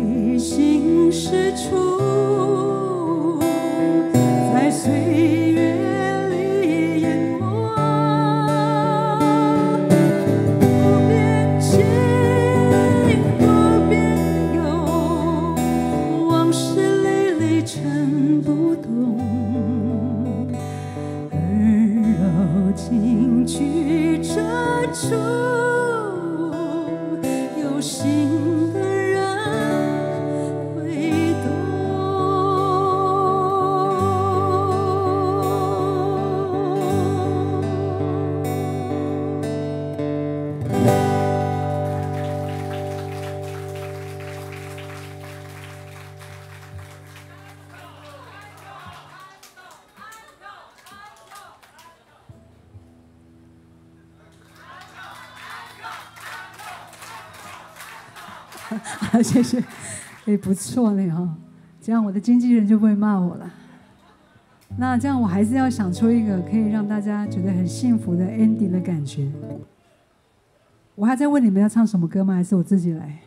好，谢谢。哎，不错呢哈，这样我的经纪人就不会骂我了。那这样我还是要想出一个可以让大家觉得很幸福的 ending 的感觉。我还在问你们要唱什么歌吗？还是我自己来？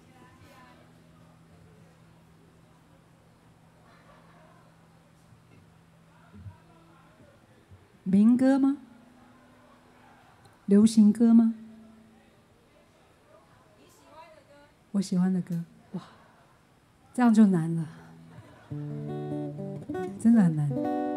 民歌吗？流行歌吗？我喜欢的歌，哇，这样就难了，真的很难。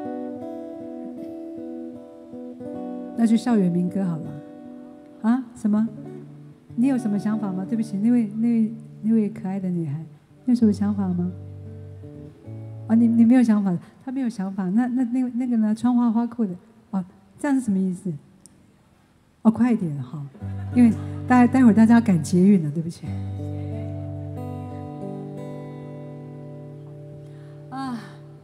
那就校园民歌好了。啊？什么？你有什么想法吗？对不起，那位那位那位可爱的女孩，你有什么想法吗？啊，你你没有想法，她没有想法。那那那那个呢？穿花花裤的，哦，这样是什么意思？哦，快一点哈，因为待待会儿大家要赶捷运了，对不起。啊，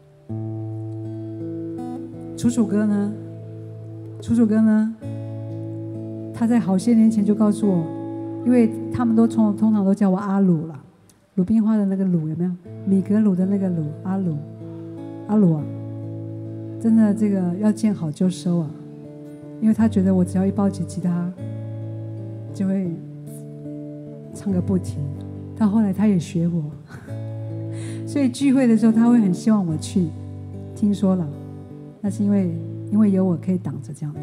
楚楚哥呢？楚楚哥呢？他在好些年前就告诉我，因为他们都通通常都叫我阿鲁了，鲁冰花的那个鲁有没有？米格鲁的那个鲁，阿鲁，阿鲁啊，真的这个要见好就收啊，因为他觉得我只要一抱起吉他，就会唱个不停。到后来他也学我，所以聚会的时候他会很希望我去。听说了，那是因为因为有我可以挡着这样子。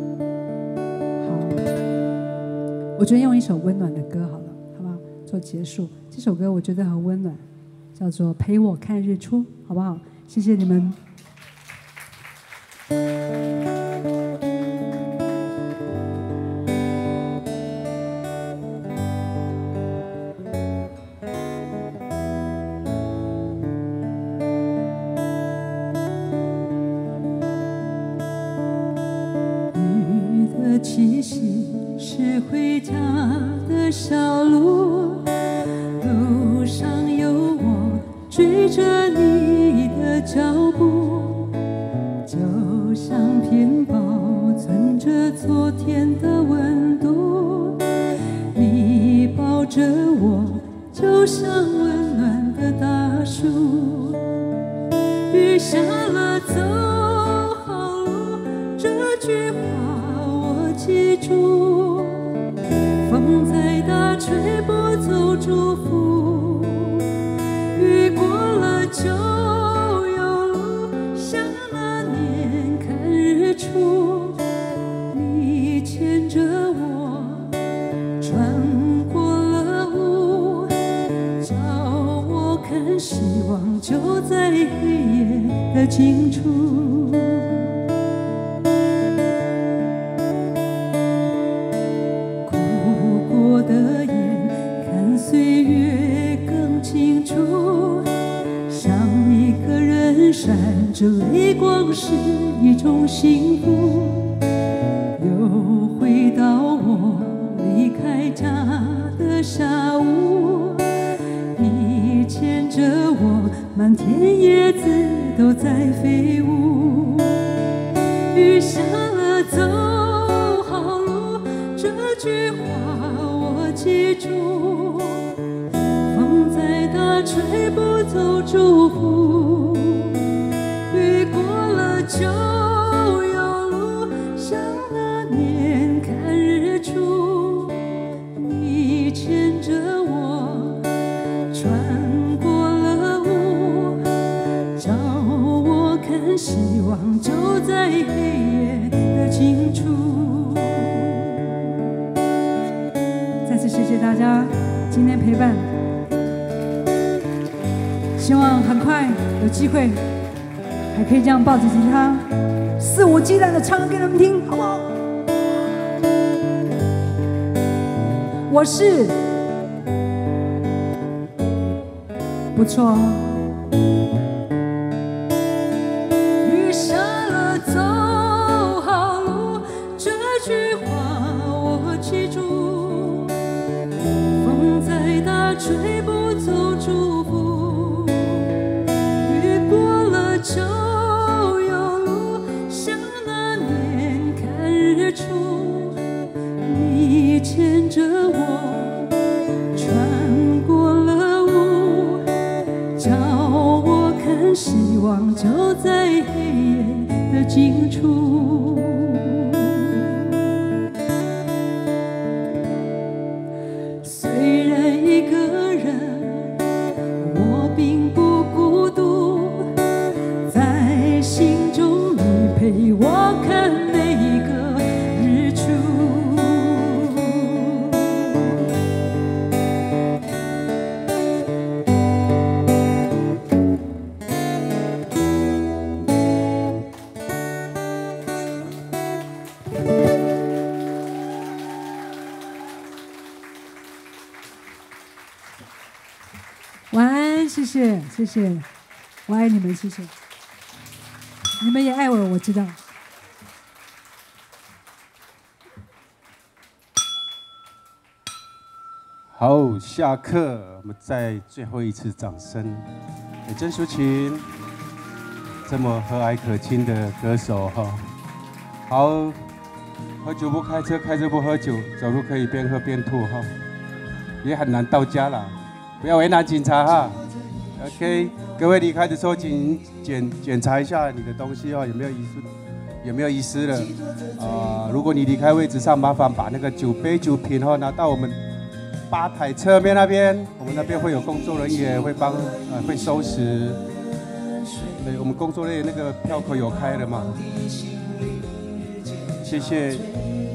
我觉得用一首温暖的歌好了，好不好？做结束。这首歌我觉得很温暖，叫做《陪我看日出》，好不好？谢谢你们。 雨的气息是回家的小路，路上有我追着你的脚步，就像片保存着昨天的温度。你抱着我，就像温暖的大树。雨下了，走好路，这句话我记住。风再大，吹不走祝福。雨过了就有路，像那年看日出。你牵着我，穿过了雾，叫我看希望就在黑夜的尽处。我的眼看岁月更清楚，想一个人闪着泪光是一种幸福。又回到我离开家的下午，你牵着我，满天叶子都在飞舞。雨下了，走好路，这句话记住。风再大，吹不走祝福。雨过了就有路，像那年看日出。你牵着我，穿过了雾，叫我看希望就在黑夜的尽处。 谢谢大家今天陪伴，希望很快有机会还可以这样抱着吉他肆无忌惮的唱歌给你们听，好不好？我是不错哦。 雨下了，走好路，这句话我记住。风再大，吹不走祝福。雨过了就有路，像那年看日出。你牵着我，穿过光就在黑夜的尽处。虽然一个人，我并不孤独，在心中你陪我看每一个日出。 晚安，谢谢谢谢，我爱你们，谢谢，你们也爱我，我知道。 好，下课，我们再最后一次掌声给曾淑琴，这么和蔼可亲的歌手哈。好，喝酒不开车，开车不喝酒，走路可以边喝边吐哈，也很难到家啦，不要为难警察哈。OK， 各位离开的时候，请检检查一下你的东西哦，有没有遗失，有没有遗失了啊、呃？如果你离开位置上，麻烦把那个酒杯、酒瓶哈拿到我们吧台侧面那边，我们那边会有工作人员会帮呃会收拾。对，我们工作人员那个票口有开了嘛？谢谢。